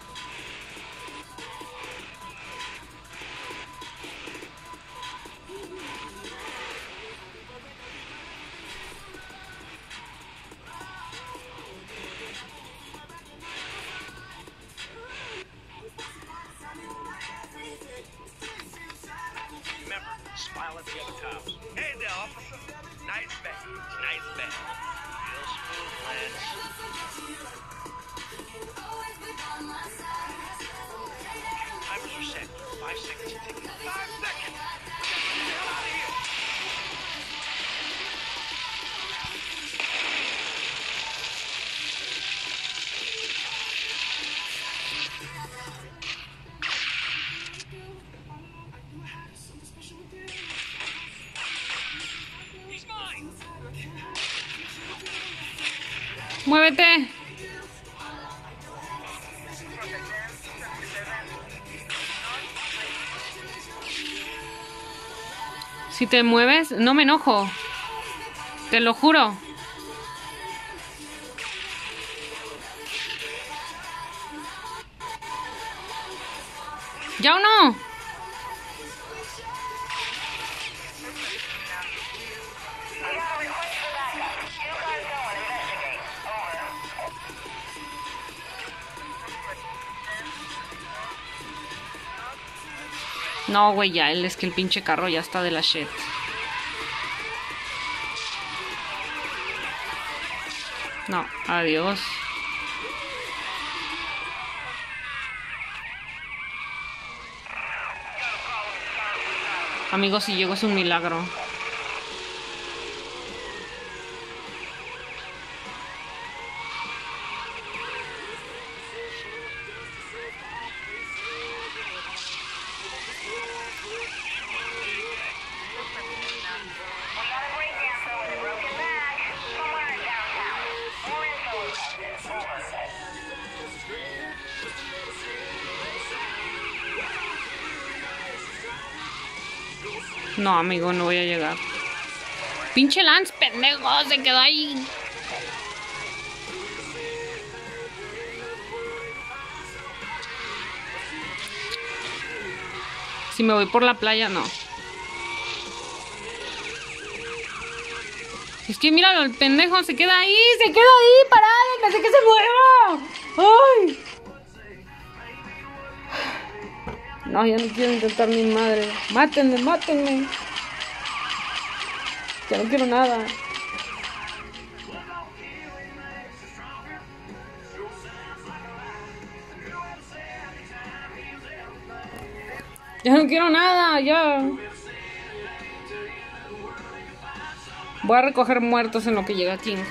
Remember, smile at the other cops.
Hey there, officer. Nice badge. Nice badge.
Real smooth, Lance. Timers are set. Five seconds to ticket.
Five seconds. Get the hell out of here.
He's mine!
¡Muévete! Si te mueves, no me enojo. Te lo juro. ¿Ya o no? No, güey, ya, él es que el pinche carro ya está de la shit. No, adiós. Amigos, si llego es un milagro. No, amigo, no voy a llegar. Pinche Lance, pendejo, se quedó ahí. Si me voy por la playa, no. Es que míralo, el pendejo se queda ahí, se queda ahí, parado, no sé que se mueva. ¡Ay! No, ya no quiero intentar ni madre. Mátenme, mátenme. Ya no quiero nada. Ya no quiero nada, ya. Voy a recoger muertos en lo que llega King.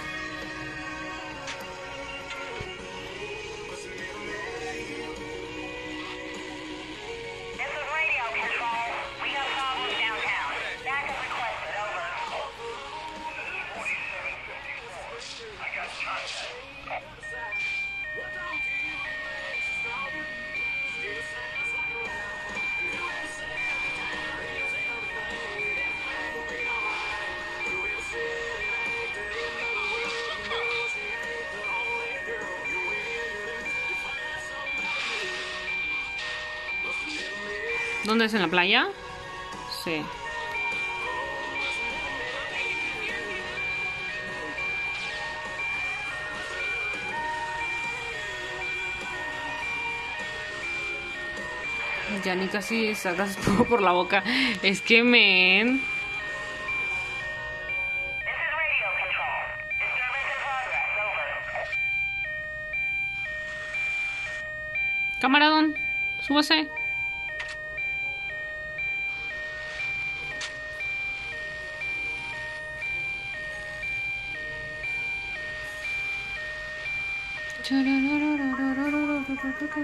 ¿Dónde es? ¿En la playa? Sí. Ya ni casi sacas todo por la boca. Es que, men... Camaradón, súbase. acá.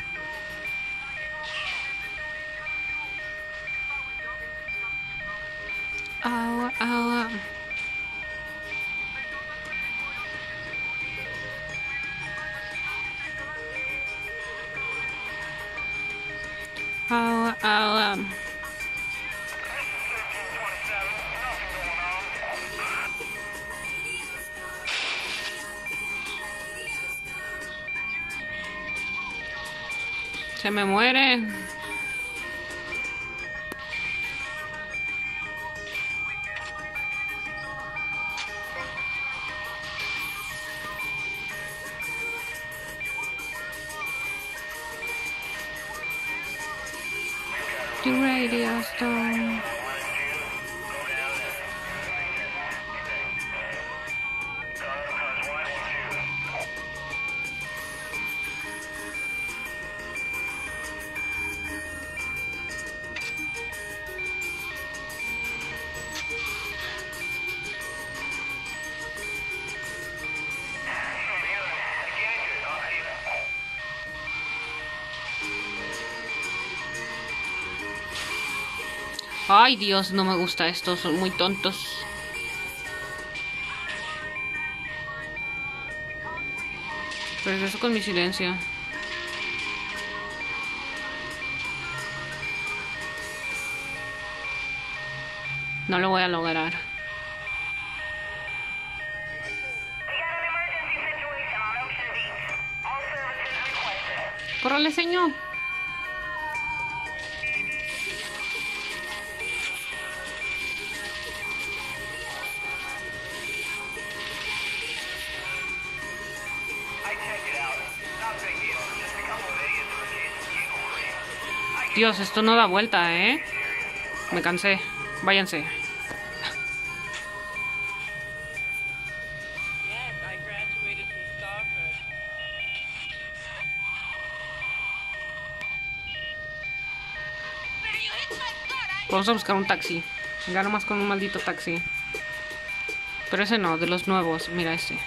Agua, agua. Agua, agua. Se me muere. The radio star. Ay, Dios, no me gusta esto, son muy tontos. Regreso con mi silencio. No lo voy a lograr. ¡Córrele, señor! Dios, esto no da vuelta, ¿eh? Me cansé. Váyanse. Vamos a buscar un taxi. Gano más con un maldito taxi. Pero ese no, de los nuevos. Mira este.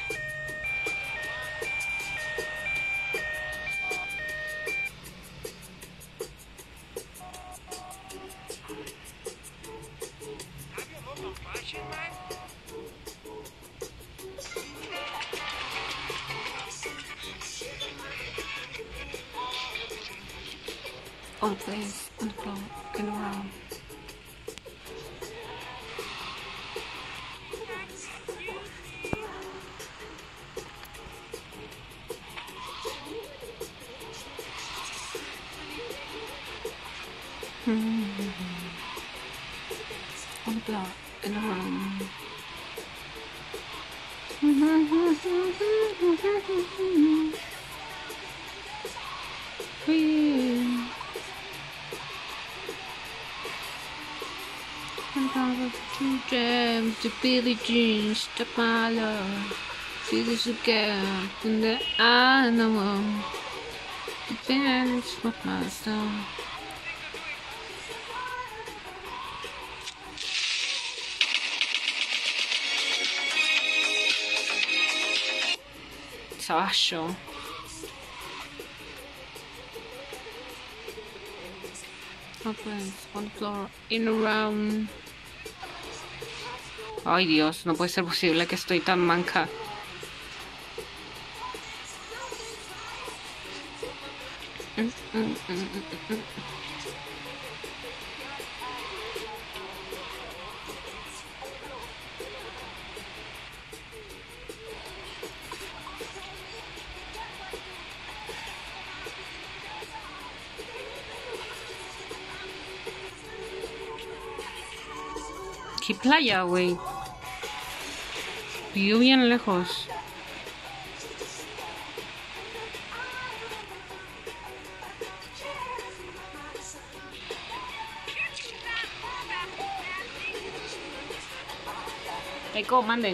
All place on the floor and around. Mm-hmm. On the floor and around. Free. To jam, to Billie Jeans, to my love. See this again from the animal. The band's with my song. Sasha. Open on the floor in a round. Ay, Dios, no puede ser posible que estoy tan manca. Mm, mm, mm, mm, mm. ¿Qué playa, güey? Vivo bien lejos. Eco, manden.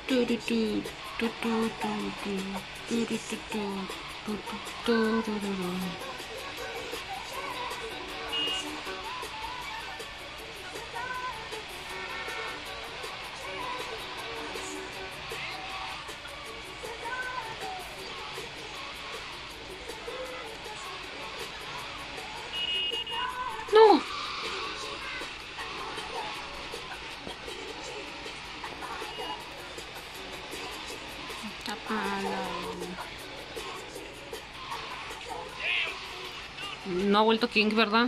No. No ha vuelto King, ¿verdad?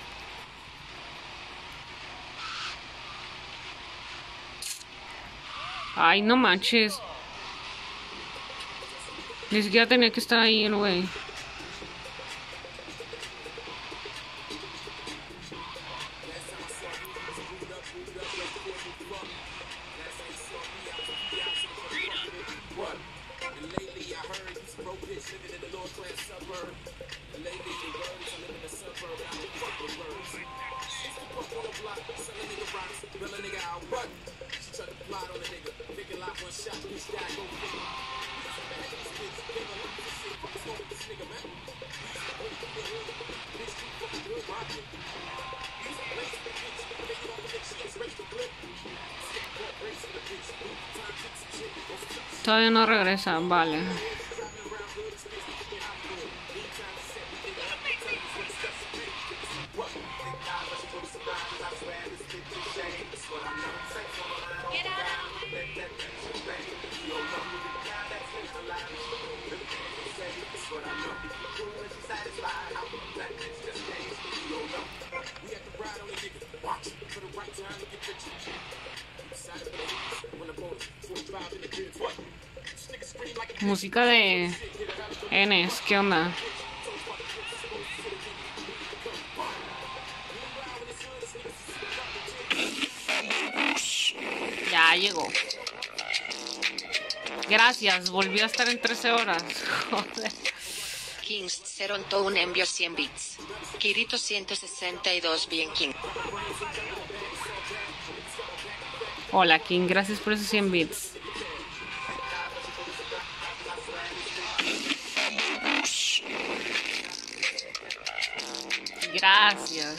Ay, no manches. Ni siquiera tenía que estar ahí el güey. Todavía no regresa, vale. Música de Enes, ¿qué onda? Ya llegó. Gracias, volvió a estar en trece horas. Joder.
Kings Seronto un envió cien bits. Kirito ciento sesenta y dos, bien King.
Hola King, gracias por esos cien bits. Gracias.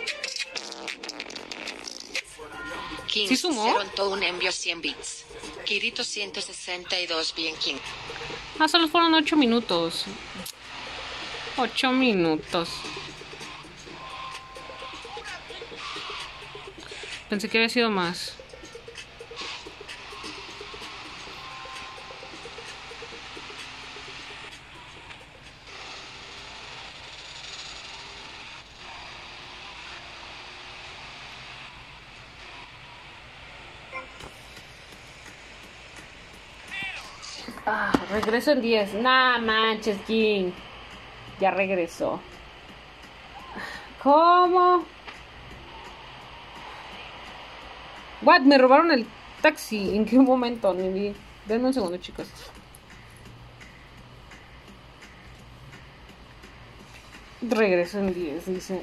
King
¿Sí sumó?
Seronto un envió cien bits. Kirito ciento sesenta y dos, bien King.
Ah, solo fueron ocho minutos. Ocho minutos. Pensé que había sido más. Ah, regreso en diez. Nah, manches, King. Ya regresó. ¿Cómo? What? Me robaron el taxi. ¿En qué momento? Ni vi. Denme un segundo, chicos. Regreso en diez, dice.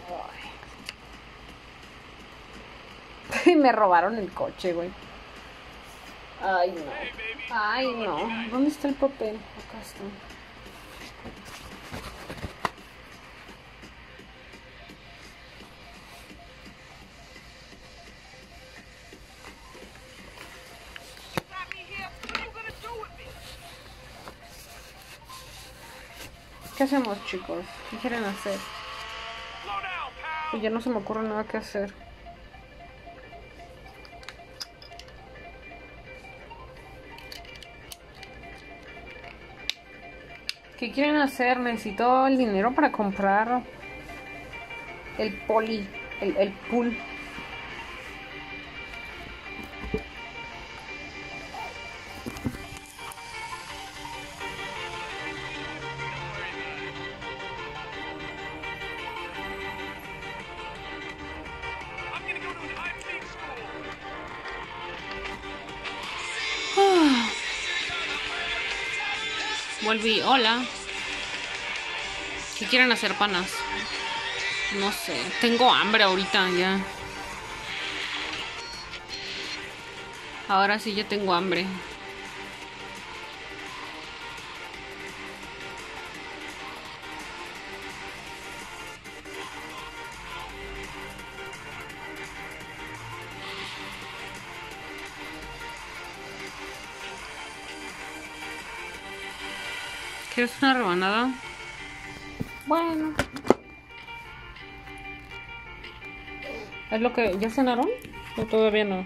Ay. Me robaron el coche, güey. Ay, no. Ay, no. ¿Dónde está el papel? Acá está. ¿Qué hacemos, chicos? ¿Qué quieren hacer? Pues ya no se me ocurre nada que hacer. ¿Qué quieren hacer? Necesito el dinero para comprar el poli, el, el pool. Volví, hola. ¿Qué quieren hacer, panas? No sé, tengo hambre ahorita ya. Ahora sí ya tengo hambre. ¿Quieres una rebanada? Bueno. ¿Es lo que... ¿Ya cenaron? ¿O todavía no?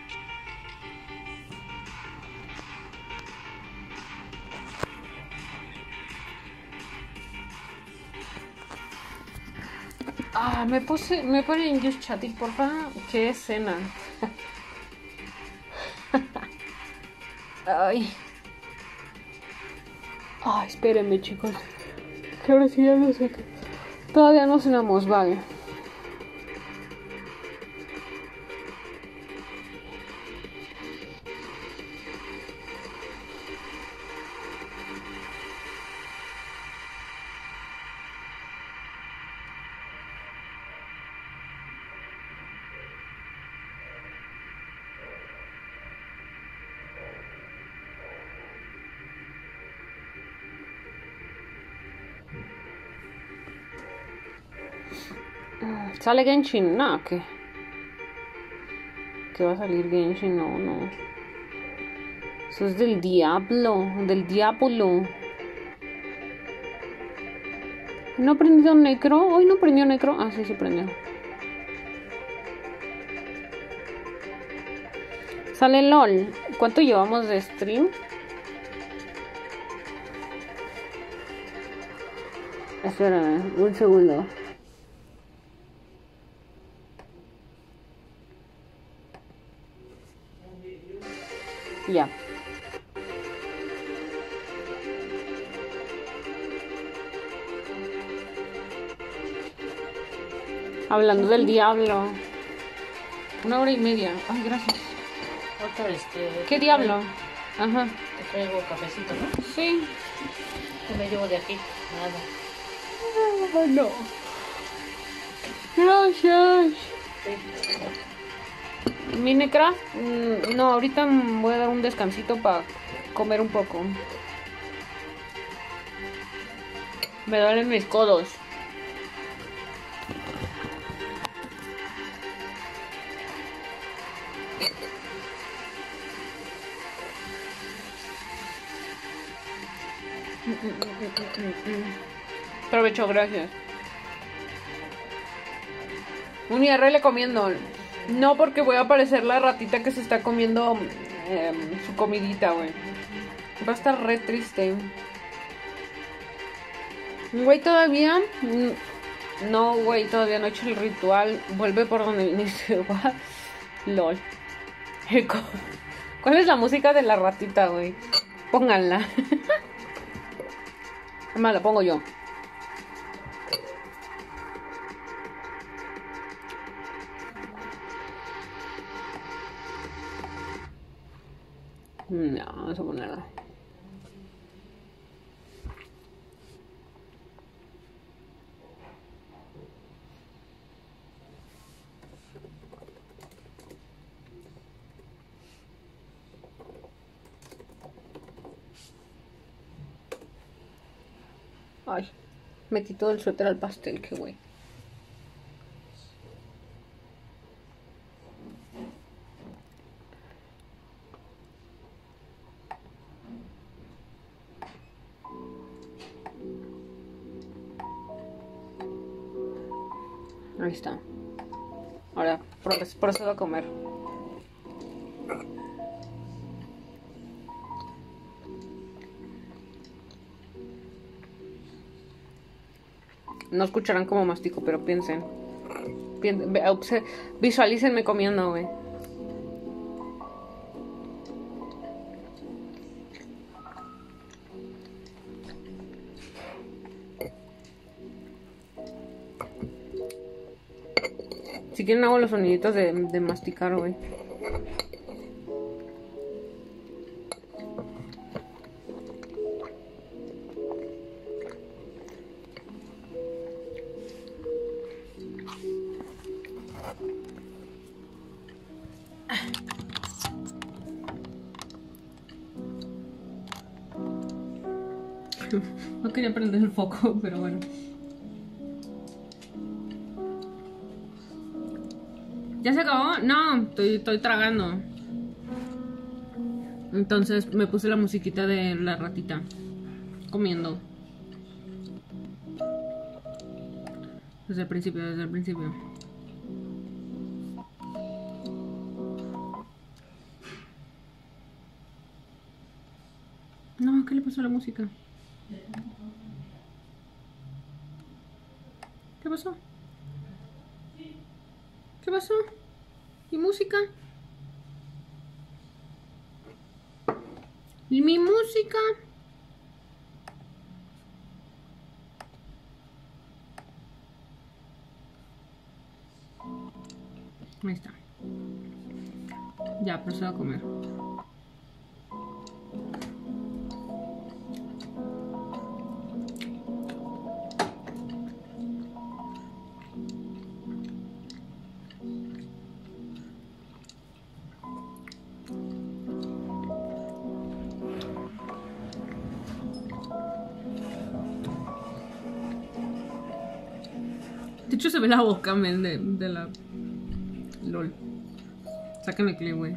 Ah, me puse... Me pone en Just Chatting, porfa. ¿Qué es cena? Ay. Ay, espérenme, chicos. Que ahora sí ya no sé qué. Todavía no cenamos, vale. ¿Sale Genshin? No, ¿qué? ¿Qué va a salir Genshin? No, no. Eso es del diablo, del diablo. ¿No ha prendido Necro? ¿Hoy no prendió Necro? Ah, sí, sí prendió. Sale LOL. ¿Cuánto llevamos de stream? Espérame, un segundo. Ya. Hablando del diablo. Una hora y media. Ay, gracias.
Otra, este,
¿Qué diablo? Ajá.
Te traigo cafecito, ¿no?
Sí.
No me llevo de aquí, nada.
Ah, no. Gracias.
Sí.
Minecraft, mm, no, ahorita voy a dar un descansito para comer un poco. Me duelen mis codos. Provecho, gracias. Un I R L comiendo. No, porque voy a aparecer la ratita que se está comiendo eh, su comidita, güey. Va a estar re triste. Güey, todavía... No, güey, todavía no he hecho el ritual. Vuelve por donde viniste. What? LOL. ¿Cuál es la música de la ratita, güey? Pónganla. Además, la pongo yo. No, vamos a ponerla. Ay, metí todo el suéter al pastel, qué güey. Ahí está. Ahora procedo a comer. No escucharán como mastico, pero piensen. piensen visualícenme comiendo, güey. Si quieren hago los soniditos de, de masticar, güey. No quería prender el foco, pero bueno. ¿Ya se acabó? No, estoy, estoy tragando. Entonces me puse la musiquita de la ratita comiendo. Desde el principio, desde el principio. No, ¿qué le pasó a la música? ¿Qué pasó? ¿Qué pasó? ¿Y música? ¿Y mi música? Ahí está. Ya, procedo a comer. De hecho se ve la boca, men, de, de la... LOL. Sáquenme clip, güey.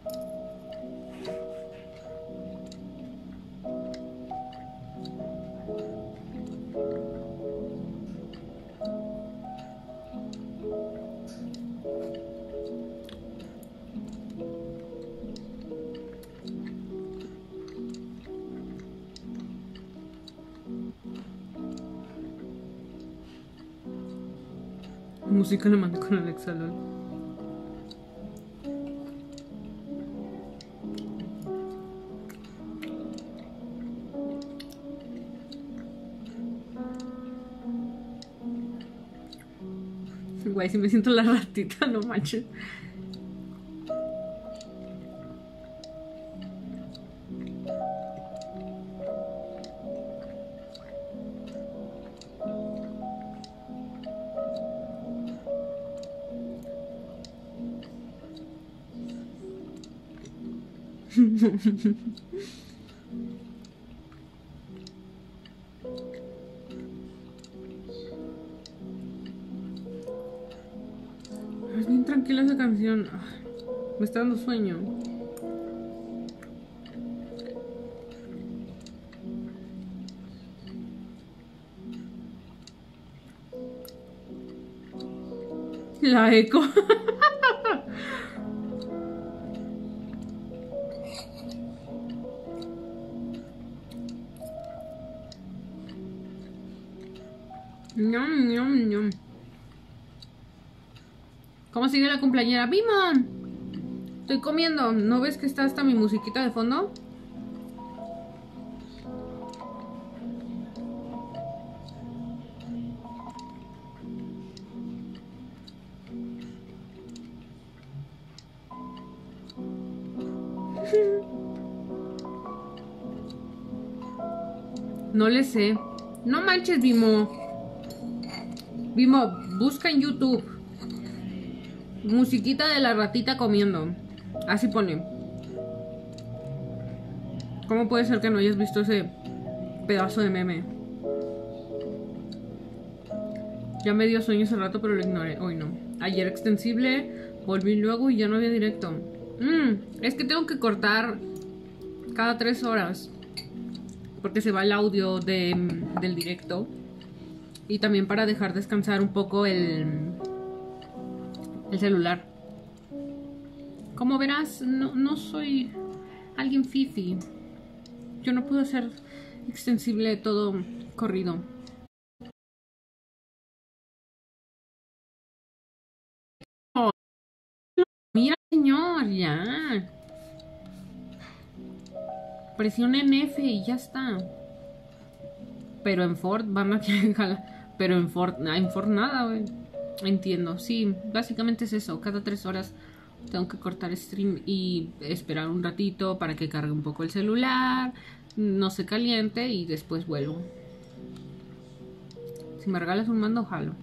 Música le mandé con Alexa, lol. Güey, si me siento la ratita, no manches. Es bien tranquila esa canción. Me está dando sueño. La eco. Ñom, ñom, ñom. ¿Cómo sigue la cumpleañera? ¡Bimon! Estoy comiendo. ¿No ves que está hasta mi musiquita de fondo? No le sé. No manches, Bimo. Bimo, busca en YouTube musiquita de la ratita comiendo. Así pone. ¿Cómo puede ser que no hayas visto ese pedazo de meme? Ya me dio sueño hace rato, pero lo ignoré. Hoy no. Ayer extensible, volví luego y ya no había directo. Mm, es que tengo que cortar cada tres horas. Porque se va el audio de, del directo. Y también para dejar descansar un poco el, el celular. Como verás, no, no soy alguien fifi. Yo no puedo hacer extensible todo corrido. Oh, mira, señor, ya. Presiona en F y ya está. Pero en Ford van a querer jalar. Pero en Ford, en Ford nada, güey. Entiendo, sí, básicamente es eso. Cada tres horas tengo que cortar stream y esperar un ratito para que cargue un poco el celular, no se caliente y después vuelvo. Si me regalas un mando, jalo.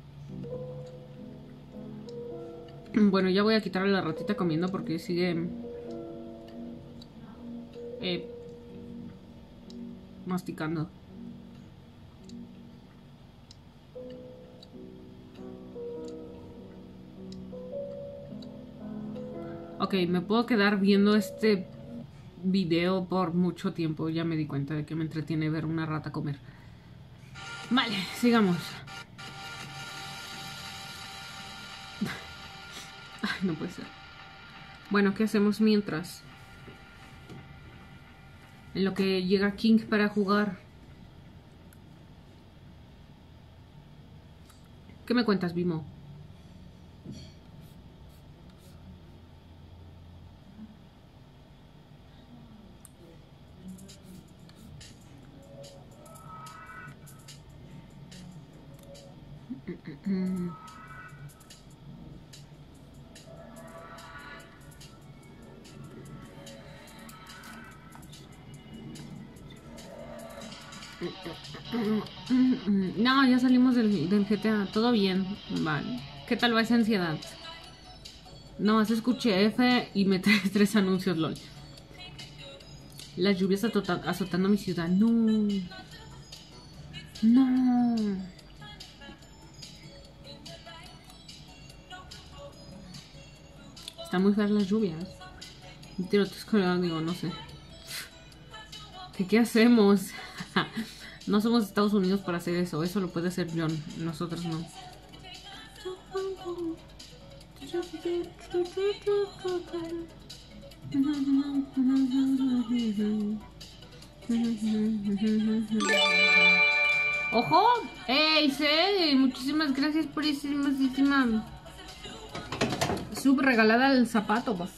Bueno, ya voy a quitar a la ratita comiendo porque sigue eh, masticando. Ok, me puedo quedar viendo este video por mucho tiempo. Ya me di cuenta de que me entretiene ver una rata comer. Vale, sigamos. Ay, no puede ser. Bueno, ¿qué hacemos mientras? En lo que llega King para jugar. ¿Qué me cuentas, Bimo? No, ya salimos del, del G T A. Todo bien. Vale. ¿Qué tal va esa ansiedad? No, más escuché F y me trae tres anuncios, lol. Las lluvias azota- azotando mi ciudad. No. No. Están muy feas las lluvias. Un tiroteo escolar, digo, no sé. ¿Qué, qué hacemos? No somos Estados Unidos para hacer eso. Eso lo puede hacer John. Nosotros no. ¡Ojo! ¡Ey, C! Muchísimas gracias por esa hermosísima sub regalada al zapato, pues.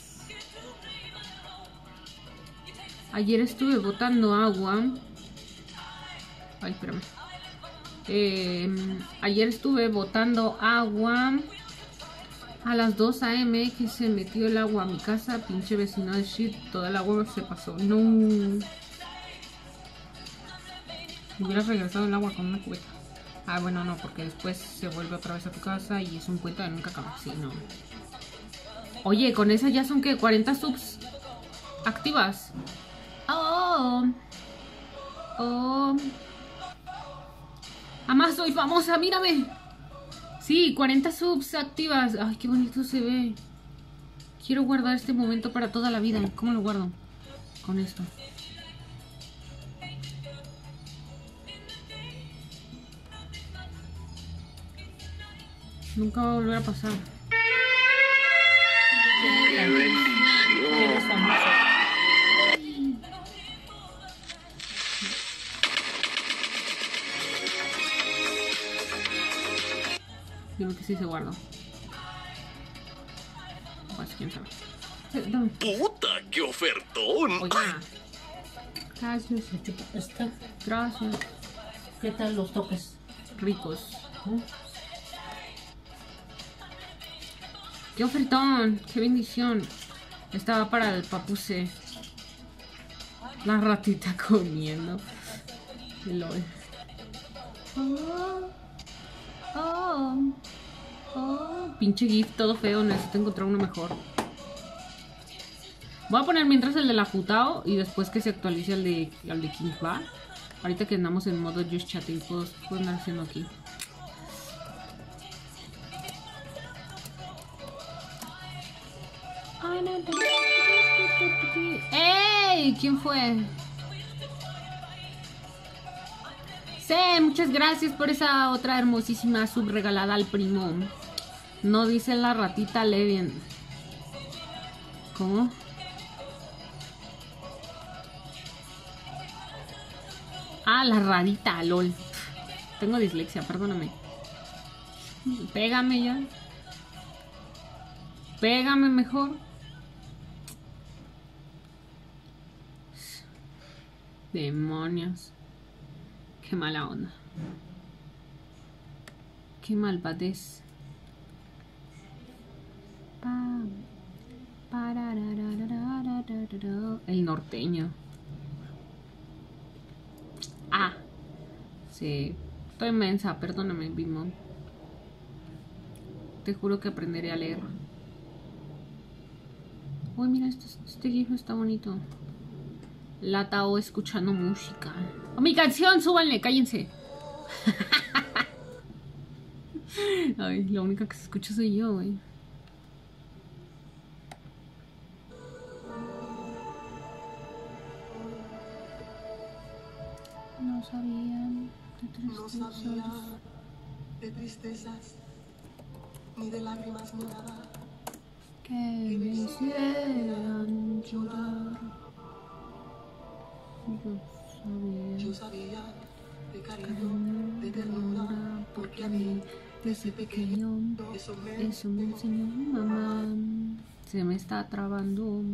Ayer estuve botando agua. Ay, espérame. Eh, ayer estuve botando agua a las dos a eme que se metió el agua a mi casa. Pinche vecino de shit. Todo el agua se pasó. No. Hubieras regresado el agua con una cubeta. Ah, bueno, no, porque después se vuelve otra vez a tu casa y es un cuento de nunca acabar. Sí, no. Oye, con esa ya son que cuarenta subs activas. Oh. Oh. Además soy famosa, mírame. Sí, cuarenta subs activas. Ay, qué bonito se ve. Quiero guardar este momento para toda la vida. ¿Cómo lo guardo? Con esto. Nunca va a volver a pasar. Yo creo que sí se guardó. Pues quién sabe.
¡Puta, qué ofertón!
Oye. Gracias.
Está.
Gracias.
¿Qué tal los toques?
Ricos. ¿Eh? ¡Qué ofertón! ¡Qué bendición! Estaba para el papuce. La ratita comiendo. Lol. Oh, oh, oh. Pinche GIF todo feo. Necesito encontrar uno mejor. Voy a poner mientras el de la Futao y después que se actualice el de, el de King Va. Ahorita que andamos en modo Just Chatting, puedo, puedo andar haciendo aquí. ¡Ey! ¿Quién fue? Sí, muchas gracias por esa otra hermosísima sub regalada al primo. No dice la ratita Levin. ¿Cómo? Ah, la rarita, lol. Tengo dislexia, perdóname. Pégame ya. Pégame mejor. Demonios. Qué mala onda. Qué malvadez. El norteño. Ah. Sí. Estoy mensa, perdóname, Bimon. Te juro que aprenderé a leer. Uy, mira, este, este GIF está bonito. La Tao escuchando música. ¡Oh, mi canción! ¡Súbanle! ¡Cállense! Ay, la única que se escucha soy yo, güey. No sabían de
No sabía
tristezas.
de tristezas, ni de lágrimas, ni nada.
Que me hicieran llorar. Yo
Yo
sabía
sabía de cariño, de ternura, porque a mí
desde pequeño
eso me,
eso me enseñó mamá. Se me está trabando.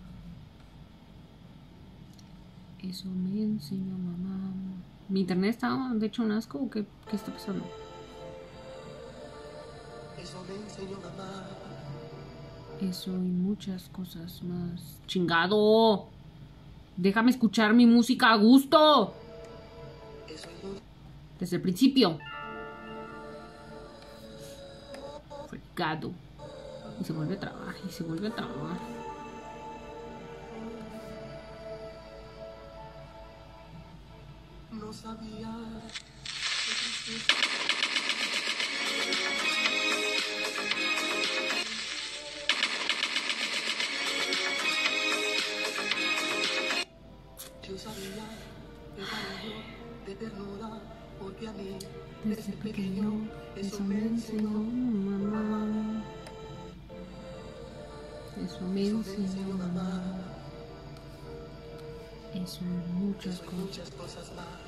Eso me enseñó mamá. Mi internet está de hecho un asco. ¿O qué, qué está pasando?
eso me enseñó mamá.
Eso y muchas cosas más. ¡Chingado! Déjame escuchar mi música a gusto.
Eso y mucho.
Desde el principio. Fregado. Y se vuelve a trabar. Y se vuelve a trabar.
No sabía de tristezas. Yo sabía de cariño, de ternura, porque a mí
Desde pequeño eso me enseñó mamá. Eso me enseñó mamá. Eso y muchas
eso y
cosas.
muchas cosas más.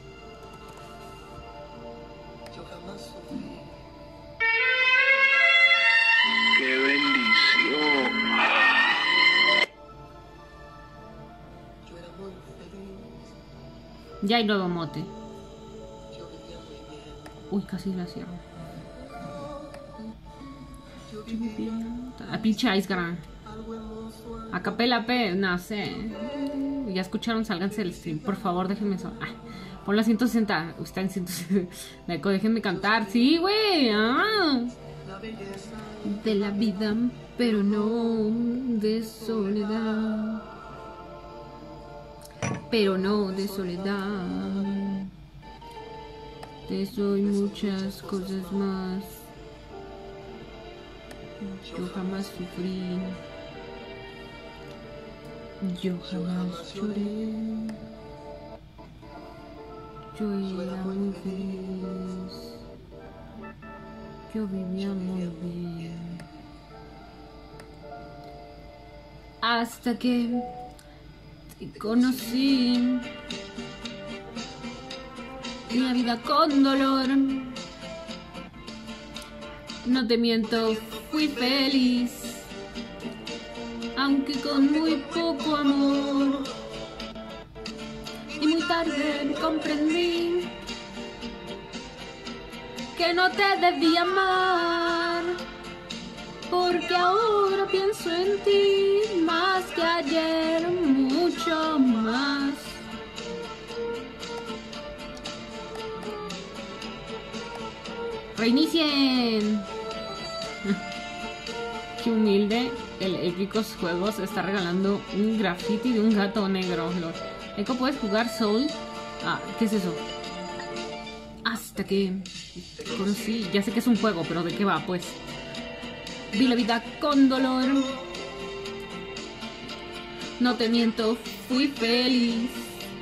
Yo jamás sufrí.
¡Qué bendición!
Yo era muy feliz.
Ya hay nuevo mote.
Yo vivía muy bien.
Uy, casi la cierro.
Yo vivía
A pinche Ice Gran.
algo hermoso.
A capela P, no sé. Ya escucharon, sálganse del stream. Por favor, déjenme eso. Ay, ponlo a ciento sesenta. Está en ciento sesenta. Deco, déjenme cantar. Sí, güey. Ah.
La belleza
De la vida, pero no de soledad. Pero no de soledad. De eso y muchas cosas más. Yo jamás sufrí. Yo jamás lloré. Yo era muy feliz. Yo vivía muy bien. Hasta que te conocí. En la vida con dolor. No te miento, fui feliz. Aunque con muy poco amor. Y muy tarde comprendí que no te debía amar, porque ahora pienso en ti más que ayer, mucho más. Reinicien. Qué humilde. El Épicos Juegos está regalando un graffiti de un gato negro. Lord. Eco, ¿puedes jugar Soul? Ah, ¿qué es eso? Hasta que te conocí. Ya sé que es un juego, pero ¿de qué va? Pues vi la vida con dolor. No te miento, fui feliz.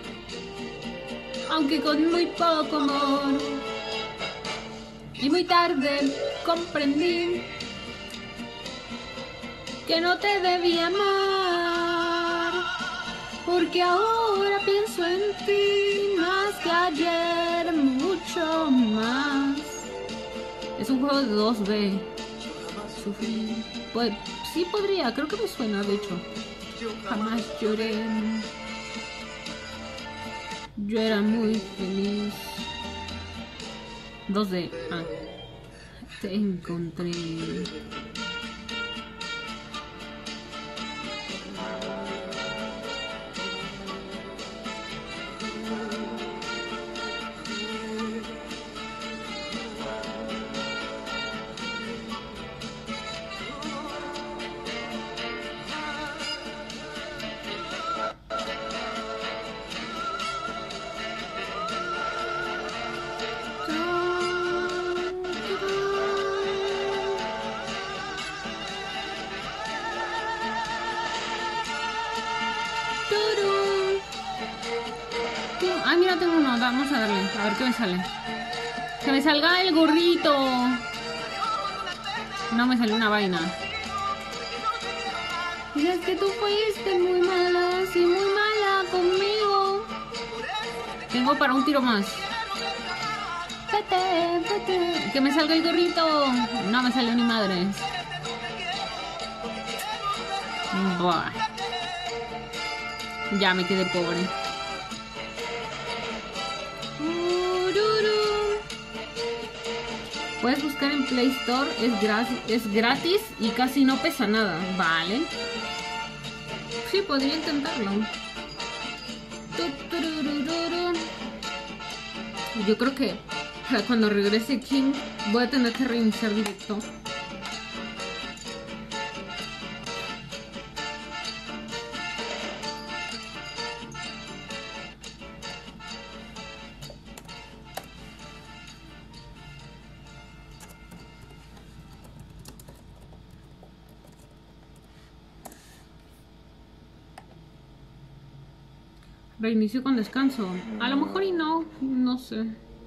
Aunque con muy poco amor. Y muy tarde comprendí que no te debía amar, porque ahora pienso en ti más que ayer, mucho más. Es un juego de dos B. Sufrí. Pues sí podría, creo que me suena, de hecho. Jamás lloré. Yo era muy feliz. dos D. Ah. Te encontré. Bueno, vamos a darle, a ver qué me sale. Que me salga el gorrito. No me salió una vaina. Y es que tú fuiste muy mala, sí, muy mala conmigo. Tengo para un tiro más. Vete, vete. Que me salga el gorrito. No me salió ni madres. Buah. Ya me quedé pobre. Puedes buscar en Play Store, es, gratis, es gratis y casi no pesa nada. Vale. Sí, podría intentarlo. Yo creo que cuando regrese King voy a tener que reiniciar directo. Reinicio con descanso. A lo mejor y no, no sé.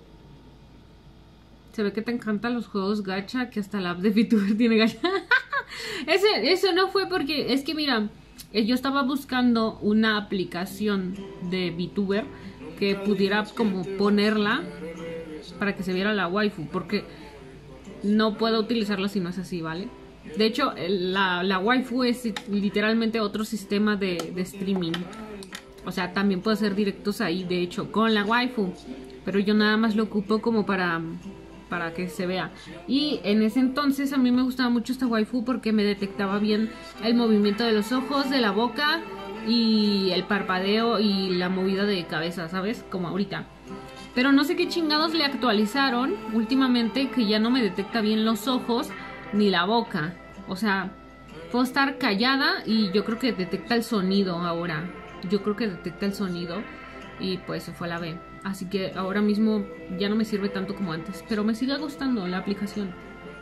Se ve que te encantan los juegos gacha, que hasta la app de VTuber tiene gacha. Ese, eso no fue porque, es que mira, yo estaba buscando una aplicación de VTuber que pudiera como ponerla para que se viera la waifu, porque no puedo utilizarla si no es así, ¿vale? De hecho, la, la waifu es literalmente otro sistema de, de streaming. O sea, también puedo hacer directos ahí, de hecho, con la waifu. Pero yo nada más lo ocupo como para, para que se vea. Y en ese entonces a mí me gustaba mucho esta waifu porque me detectaba bien el movimiento de los ojos, de la boca y el parpadeo y la movida de cabeza, ¿sabes? Como ahorita. Pero no sé qué chingados le actualizaron últimamente que ya no me detecta bien los ojos ni la boca. O sea, puedo estar callada y yo creo que detecta el sonido ahora. Yo creo que detecta el sonido y pues se fue a la B. Así que ahora mismo ya no me sirve tanto como antes, pero me sigue gustando la aplicación.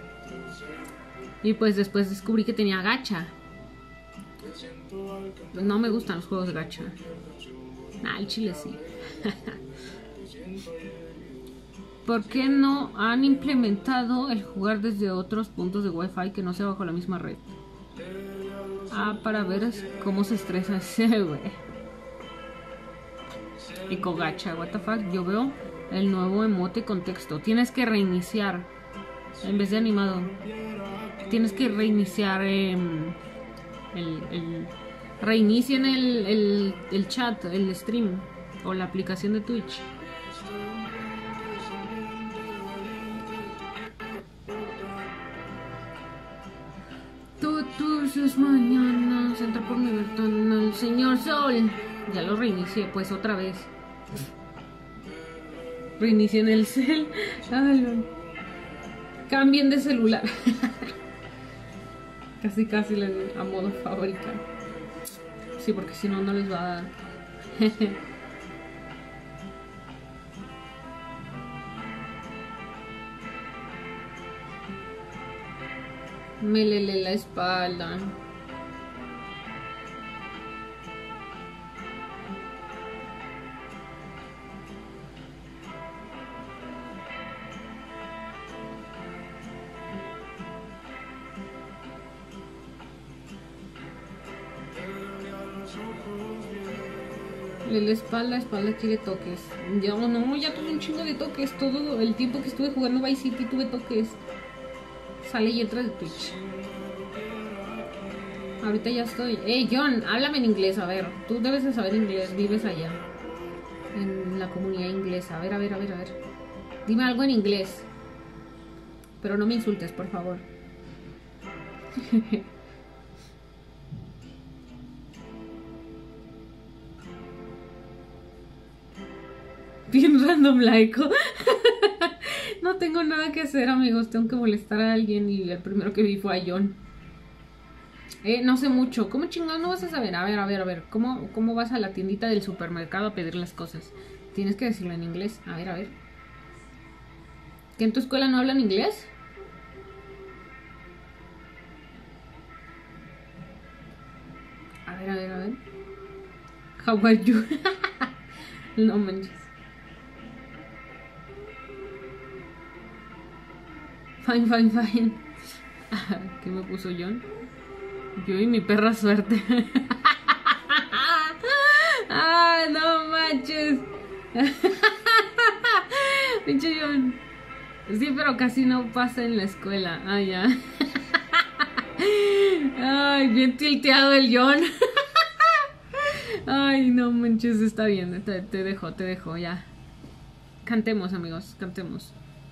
Y pues después descubrí que tenía gacha. No me gustan los juegos de gacha. Ah, el chile sí. ¿Por qué no han implementado el jugar desde otros puntos de Wi-Fi que no sea bajo la misma red? Ah, para ver cómo se estresa ese güey. Eco gacha, what the fuck. Yo veo el nuevo emote con texto. Tienes que reiniciar en vez de animado. Tienes que reiniciar eh, el, el reinicien el, el, el chat, el stream o la aplicación de Twitch. Todas sus mañanas entra por mi ventana el señor Sol. Ya lo reinicié, pues otra vez. Reinicien el cel. Ay, no. Cambien de celular. Casi casi le doy a modo fábrica. Sí, porque si no, no les va a dar. Me lele la espalda. La espalda, espalda quiere toques. Ya no, ya tuve un chingo de toques. Todo el tiempo que estuve jugando Vice City tuve toques. Sale y entra de Twitch. Ahorita ya estoy. Hey John, háblame en inglés, a ver. Tú debes de saber inglés, vives allá en la comunidad inglesa. A ver, a ver, a ver, a ver. Dime algo en inglés. Pero no me insultes, por favor. Bien random laico. No tengo nada que hacer, amigos. Tengo que molestar a alguien y el primero que vi fue a John. Eh, no sé mucho. ¿Cómo chingados no vas a saber? A ver, a ver, a ver. ¿Cómo, cómo vas a la tiendita del supermercado a pedir las cosas? Tienes que decirlo en inglés. A ver, a ver. ¿Que en tu escuela no hablan inglés? A ver, a ver, a ver. How are you? No manches.
Fine, fine, fine. ¿Qué me puso John? Yo y mi perra suerte. ¡Ah, no manches! Pinche John. Sí, pero casi no pasa en la escuela. Ah, ya. Ay, bien tilteado el John. Ay, no manches, está bien. Te, te dejo, te dejo, ya. Cantemos, amigos, cantemos.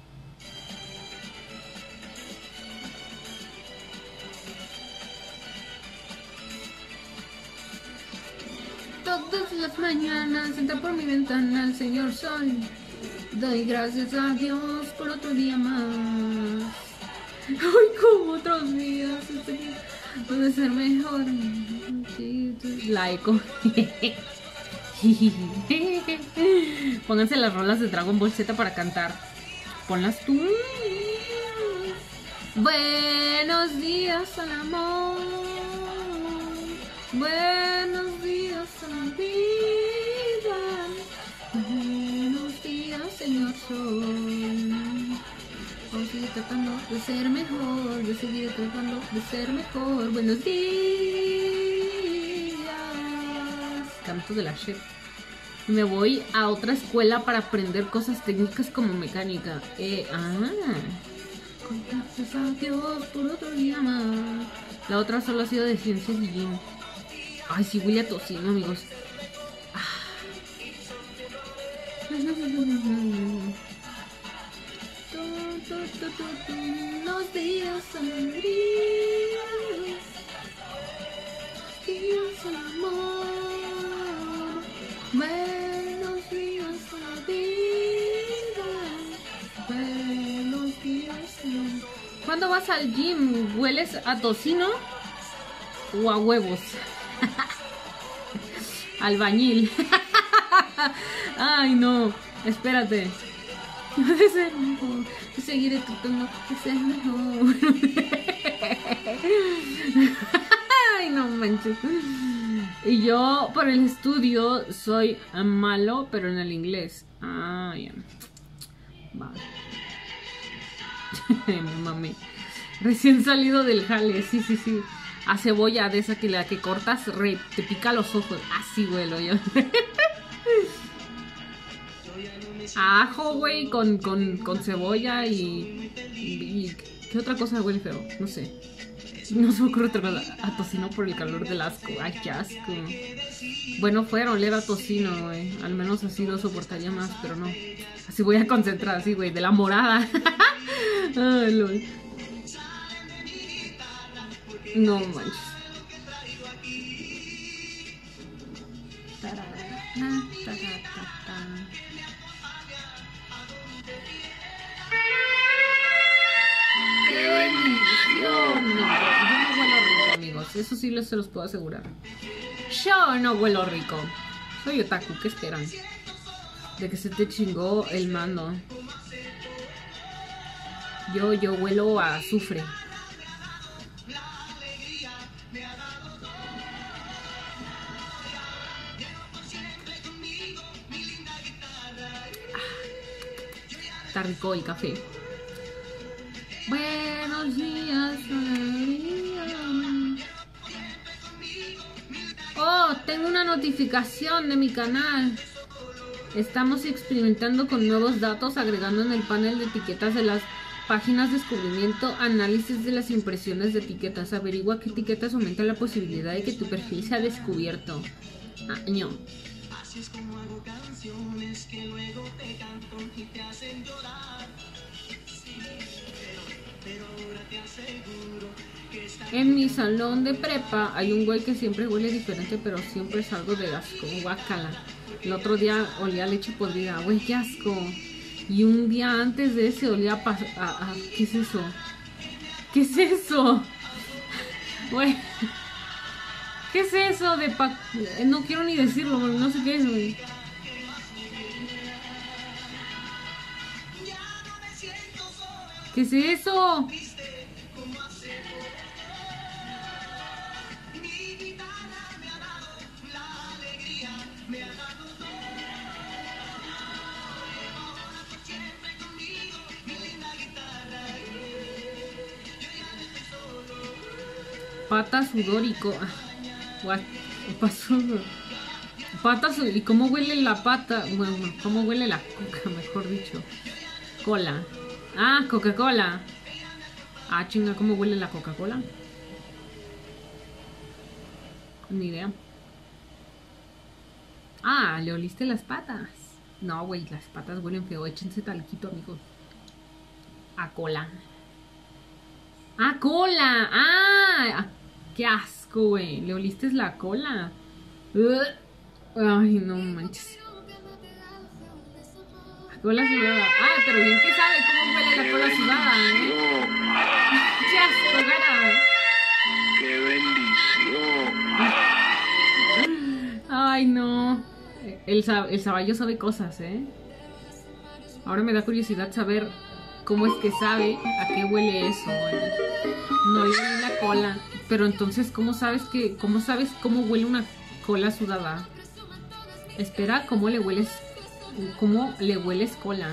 Todas las mañanas entra por mi ventana el señor sol. Doy gracias a Dios por otro día más. Hoy como otros días, este día puede ser mejor. Laico. Pónganse las rolas de Dragon Ball Z para cantar. Ponlas tú. Buenos días al amor. Buenos días a la vida. Buenos días, señor sol. Yo seguiré tratando de ser mejor. Yo seguiré tratando de ser mejor. Buenos días. Canto de la chef. Me voy a otra escuela para aprender cosas técnicas como mecánica. Eh, ah. Gracias a Dios por otro día más. La otra solo ha sido de ciencias y gym. Ay, sí, huele a tocino, amigos. Ah. Los días alegrías, días al amor, buenos días a la vida, buenos días a la... ¿Cuándo vas al gym? ¿Hueles a tocino o a huevos? Albañil. Ay, no, espérate. De ser mejor, seguiré tratando de ser mejor. Ay, no manches. Y yo por el estudio soy malo, pero en el inglés. Ah, ya. Vale. Mi mami. Recién salido del jale, sí, sí, sí. A cebolla de esa que la que cortas, re, te pica los ojos. Así huelo yo. Ajo, güey, con, con, con cebolla y, y... ¿Qué otra cosa huele feo? No sé. No se me ocurre otra cosa. A tocino por el calor del asco. Ay, qué asco. Bueno, fuera oler a tocino, güey. Al menos así lo soportaría más, pero no. Así voy a concentrar, así, güey, de la morada. Ay, lol. No manches.
¡Qué bendición!
No, yo no huelo rico, amigos. Eso sí les se los puedo asegurar. Yo no huelo rico. Soy otaku, ¿qué esperan? De que se te chingó el mando. Yo, yo huelo a azufre. Está rico el café. Buenos días, alegría. Oh, tengo una notificación de mi canal. Estamos experimentando con nuevos datos, agregando en el panel de etiquetas de las páginas descubrimiento, análisis de las impresiones de etiquetas. Averigua qué etiquetas aumentan la posibilidad de que tu perfil sea descubierto. Año. Así es como hago canciones que luego te canto y te hacen llorar. Sí, pero, pero ahora te aseguro que está... En mi salón de prepa hay un güey que siempre huele diferente, pero siempre es algo de asco, guácala. El otro día olía leche podrida, güey, qué asco. Y un día antes de ese olía a, a, a... ¿Qué es eso? ¿Qué es eso? Güey... ¿Qué es eso de pa... No quiero ni decirlo, no sé qué es, güey. ¿Qué es eso? Pata, sudor y co... What? ¿Qué pasó? Pata, sudor... ¿Y cómo huele la pata? Bueno, ¿cómo huele la coca, mejor dicho? Cola. Ah, Coca-Cola. Ah, chinga, ¿cómo huele la Coca-Cola? Ni idea. Ah, ¿le oliste las patas? No, güey, las patas huelen feo. Échense talquito, amigos. A cola. ¡Ah, cola! ¡Ah! ¡Qué asco, güey! ¿Le oliste la cola? Ugh. Ay, no manches. Cola sudada. Ah, pero bien que sabe cómo huele la cola sudada, ¿eh? ¡Qué asco, gara!
¡Qué bendición!
Ay, no. El, el saballo sabe cosas, ¿eh? Ahora me da curiosidad saber cómo es que sabe a qué huele eso, ¿eh? No le huele la cola. Pero entonces, ¿cómo sabes que, cómo sabes cómo huele una cola sudada? Espera, ¿cómo le hueles? ¿Cómo le hueles cola?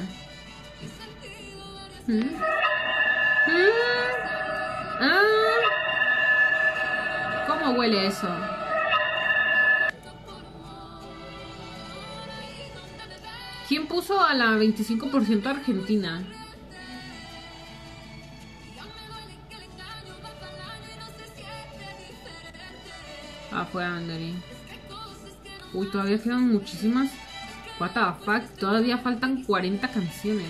¿Mm? ¿Mm? ¿Ah? ¿Cómo huele eso? ¿Quién puso a la veinticinco por ciento Argentina? Ah, fue Anderi. Uy, todavía quedan muchísimas. What the fuck, todavía faltan cuarenta canciones.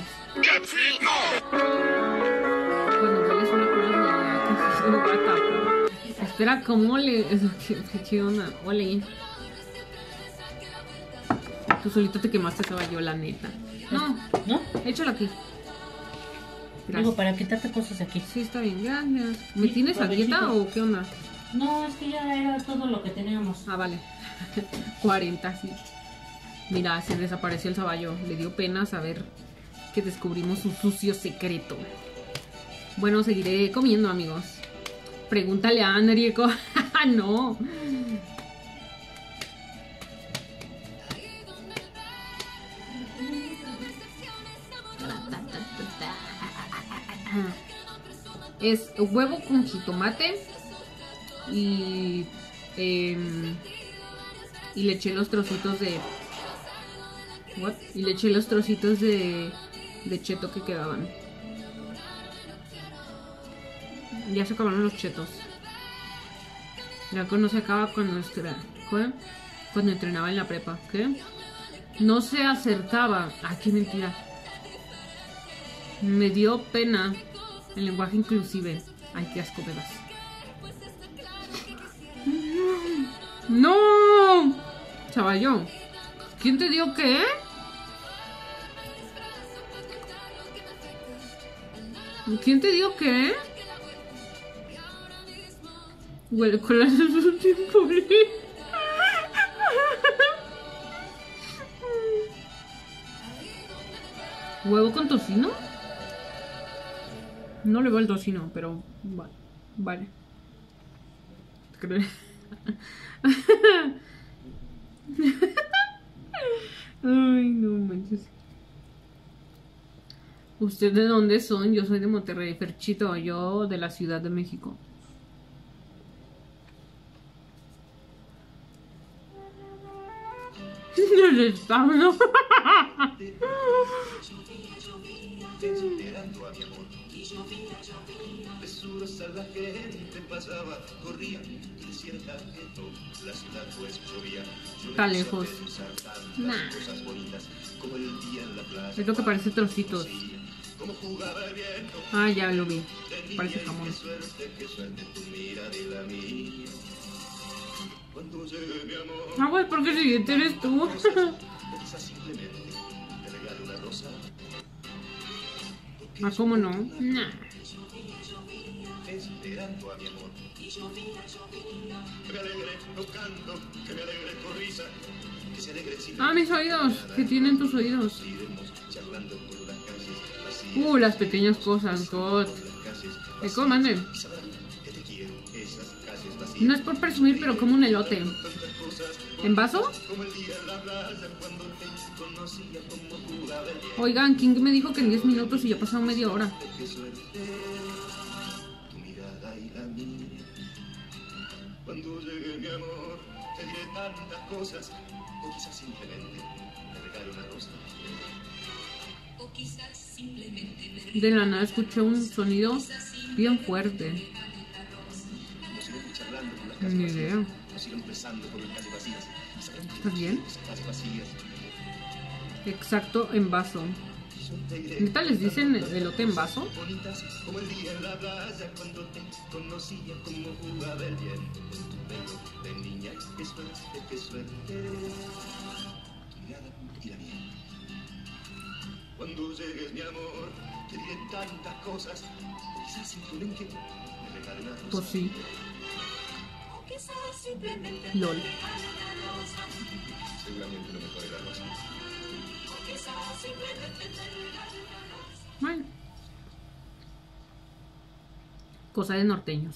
Cuando hueles una cola, what the fuck. Espera, ¿cómo le...? ¿Qué, qué onda? Ole. Tú solito te quemaste, caballo, la neta. No,
¿no?
Échalo aquí. Gracias.
Digo, para quitarte cosas de aquí.
Sí, está bien, gracias. ¿Me
Sí,
tienes a dieta
provechito.
o qué onda?
No, es que ya era todo lo que teníamos.
Ah, vale. cuarenta, sí. Mira, se desapareció el saballo. Le dio pena saber que descubrimos un sucio secreto. Bueno, seguiré comiendo, amigos. Pregúntale a Anrico. No. Es huevo con jitomate y eh, y le eché los trocitos de what? y le eché los trocitos de de cheto que quedaban. Ya se acabaron los chetos. Ya no se acaba cuando estra... cuando entrenaba en la prepa. ¿Qué? No se acertaba. Ay, qué mentira. Me dio pena el lenguaje inclusive. Ay, qué asco me das. ¡No! Chavallo, ¿quién te dio qué? ¿Quién te dio qué? Huele con las de su tiempo. ¿Huevo con tocino? No le va el tocino, pero vale. Vale. Ay, no manches. ¿Ustedes de dónde son? Yo soy de Monterrey, Ferchito. Yo de la Ciudad de México. No le estamos.
Esperando a mi amor. Besuros a la gente pasaba, corría, incierta que la ciudad pues llovía.
Está lejos. Nah.
Como el día en la playa.
Es lo que parece trocitos.
Como jugaba el viento.
Ah, ya lo vi. Parece jamón.
Qué suerte, qué suerte tu mirada y la mía. Cuando llegue mi amor.
Ah, güey, ¿por qué siguiente eres tú?
Quizás simplemente te regalo una rosa.
Ah, ¿cómo no? Nah.
Esperando a mi amor. Que me alegre tocando, que me alegre con risa, que se alegre sin...
Ah, mis oídos. ¿Qué tienen tus oídos? Uh, las pequeñas cosas, God. Eco, mande. No es por presumir, pero como un elote. ¿En vaso? Oigan, King me dijo que en diez minutos y ya pasaron media hora.
Cuando llegue mi amor, te diré tantas cosas, o quizás simplemente te regalo una rosa.
O quizás simplemente
De la nada escuché un sonido bien fuerte.
Nos iremos charlando por las calles
Ni
vacías,
idea.
nos iremos besando por las calles vacías. Y sabremos
¿Estás bien?
esas calles vacías.
Exacto, en vaso. ¿Neta les dicen elote en vaso?
Bonitas como el día en la playa cuando te conocía como jugaba el viento con tu pelo de niña. Qué suerte, qué suerte. Tu mirada y la mía. Cuando llegues mi amor, te diré tantas cosas. Quizás simplemente me regale una rosa.
Pues sí.
O quizás simplemente
LOL.
Seguramente no me puede la rosa.
O quizás simplemente
Bueno. Cosa de norteños.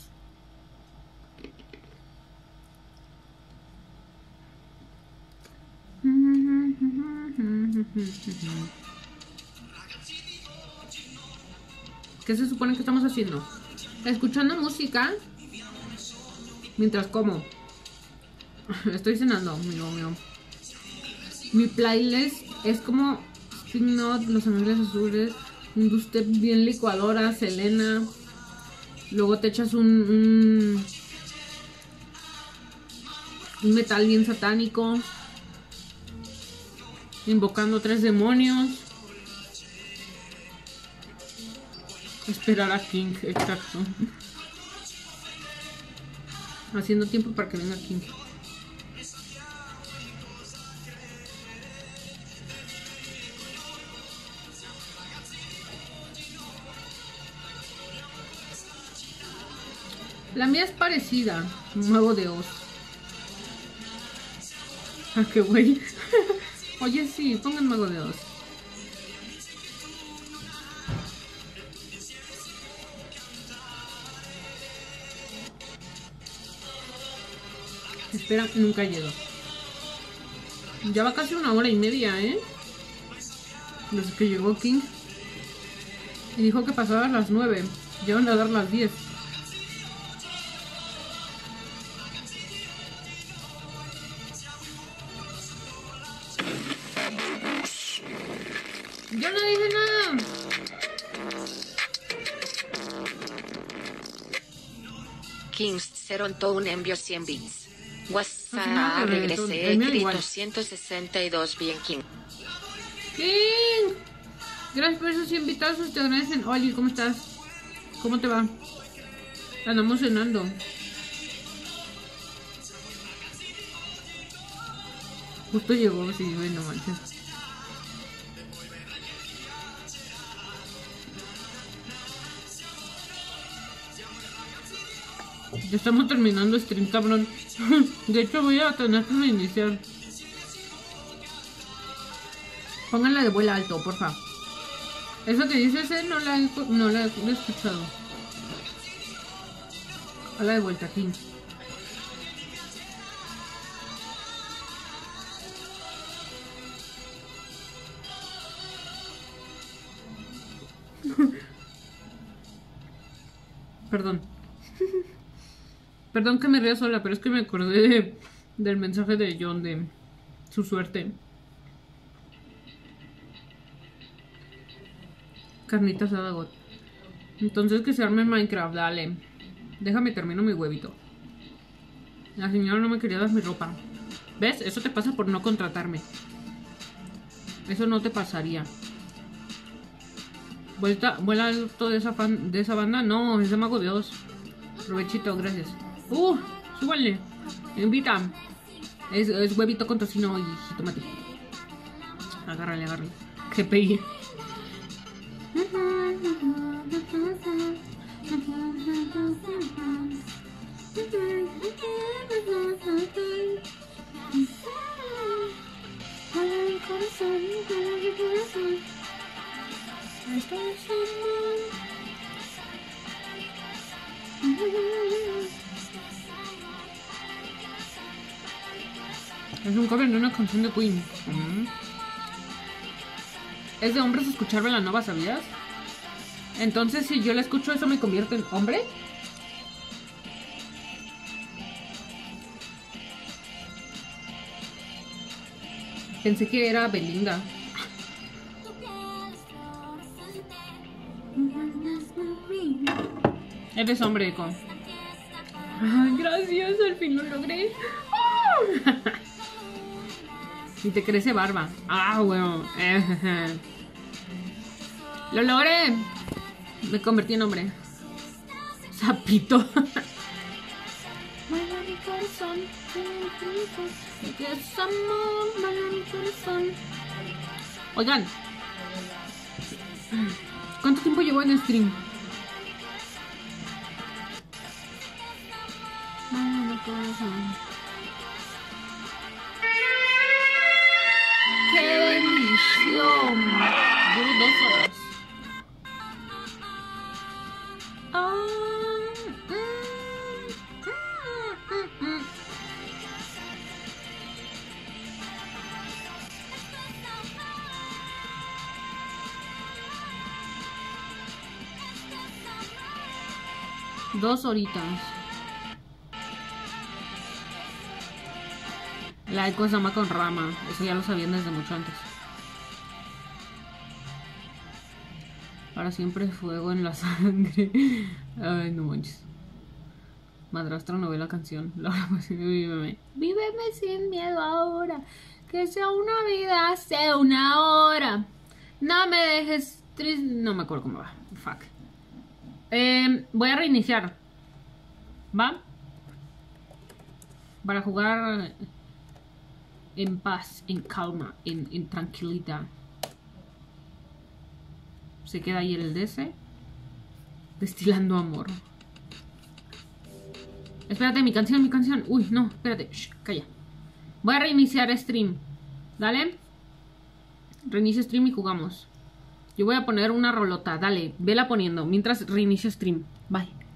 ¿Qué se supone que estamos haciendo? Escuchando música mientras como. Estoy cenando, mío, mío. Mi playlist es como Speak Not, Los Ángeles Azules, un dubstep bien licuadora, Selena. Luego te echas un, un, un metal bien satánico, invocando tres demonios. Esperar a King, exacto. Haciendo tiempo para que venga King. La mía es parecida, Mago de Oz. Ah, qué güey. Oye, sí, pongan Mago de Oz. Espera, nunca llego. Ya va casi una hora y media, ¿eh? Desde que llegó King. Y dijo que pasaba a las nueve. Ya van a dar las diez. Yo no dije nada.
Kings Serontone envió cien bits. WhatsApp
Ah, sí,
regresé,
el mío
grito
igual.
ciento sesenta y dos, bien King.
King, gracias por esos invitados, te agradecen. Oli, ¿cómo estás? ¿Cómo te va? Andamos cenando. Justo llegó, sí, bueno, manches. Ya estamos terminando stream, cabrón. De hecho voy a tener que iniciar. Pónganla de vuelo alto, porfa. Eso que dices, eh, no la he, no la he escuchado. Habla de vuelta, King. Perdón. Perdón que me ría sola, pero es que me acordé de, del mensaje de John de su suerte. Carnita asada God. Entonces que se arme en Minecraft, dale. Déjame termino mi huevito. La señora no me quería dar mi ropa. ¿Ves? Eso te pasa por no contratarme. Eso no te pasaría. ¿Vuelta, ¿Vuela alto de esa, fan, de esa banda? No, es de Mago de Oz. Provechito, gracias. Uh, súbale. Invita. Es, es huevito con tocino y jitomate. Agárrale, agárrale. G P I. Es un cover de una canción de Queen. Mm. Es de hombres escuchar Belanova, ¿sabías? Entonces, si yo la escucho, ¿eso me convierte en hombre? Pensé que era Belinda. Eres hombre, Eco. Ay, gracias, al fin lo logré. ¡Ah! Y te crece barba. Ah, bueno. Lo logré. Me convertí en hombre. Sapito. Baila mi corazón, me quieres amor, baila mi corazón. Oigan, ¿cuánto tiempo llevo en stream? Baila mi corazón. ¡Qué bendición! Duró dos horas. Ah. Dos horitas. La Eco se llama con rama. Eso ya lo sabían desde mucho antes. Para siempre fuego en la sangre. Ay, no manches. Madrastra, novela, canción. Laura, pues, víveme. Víveme sin miedo ahora. Que sea una vida, sea una hora. No me dejes triste. No me acuerdo cómo va. Fuck. Eh, voy a reiniciar. ¿Va? Para jugar en paz, en calma, en, en tranquilidad. Se queda ahí el D S. Destilando amor. Espérate, mi canción, mi canción. Uy, no, espérate. Shh, calla. Voy a reiniciar stream. Dale. Reinicio stream y jugamos. Yo voy a poner una rolota. Dale, vela poniendo mientras reinicio stream. Bye.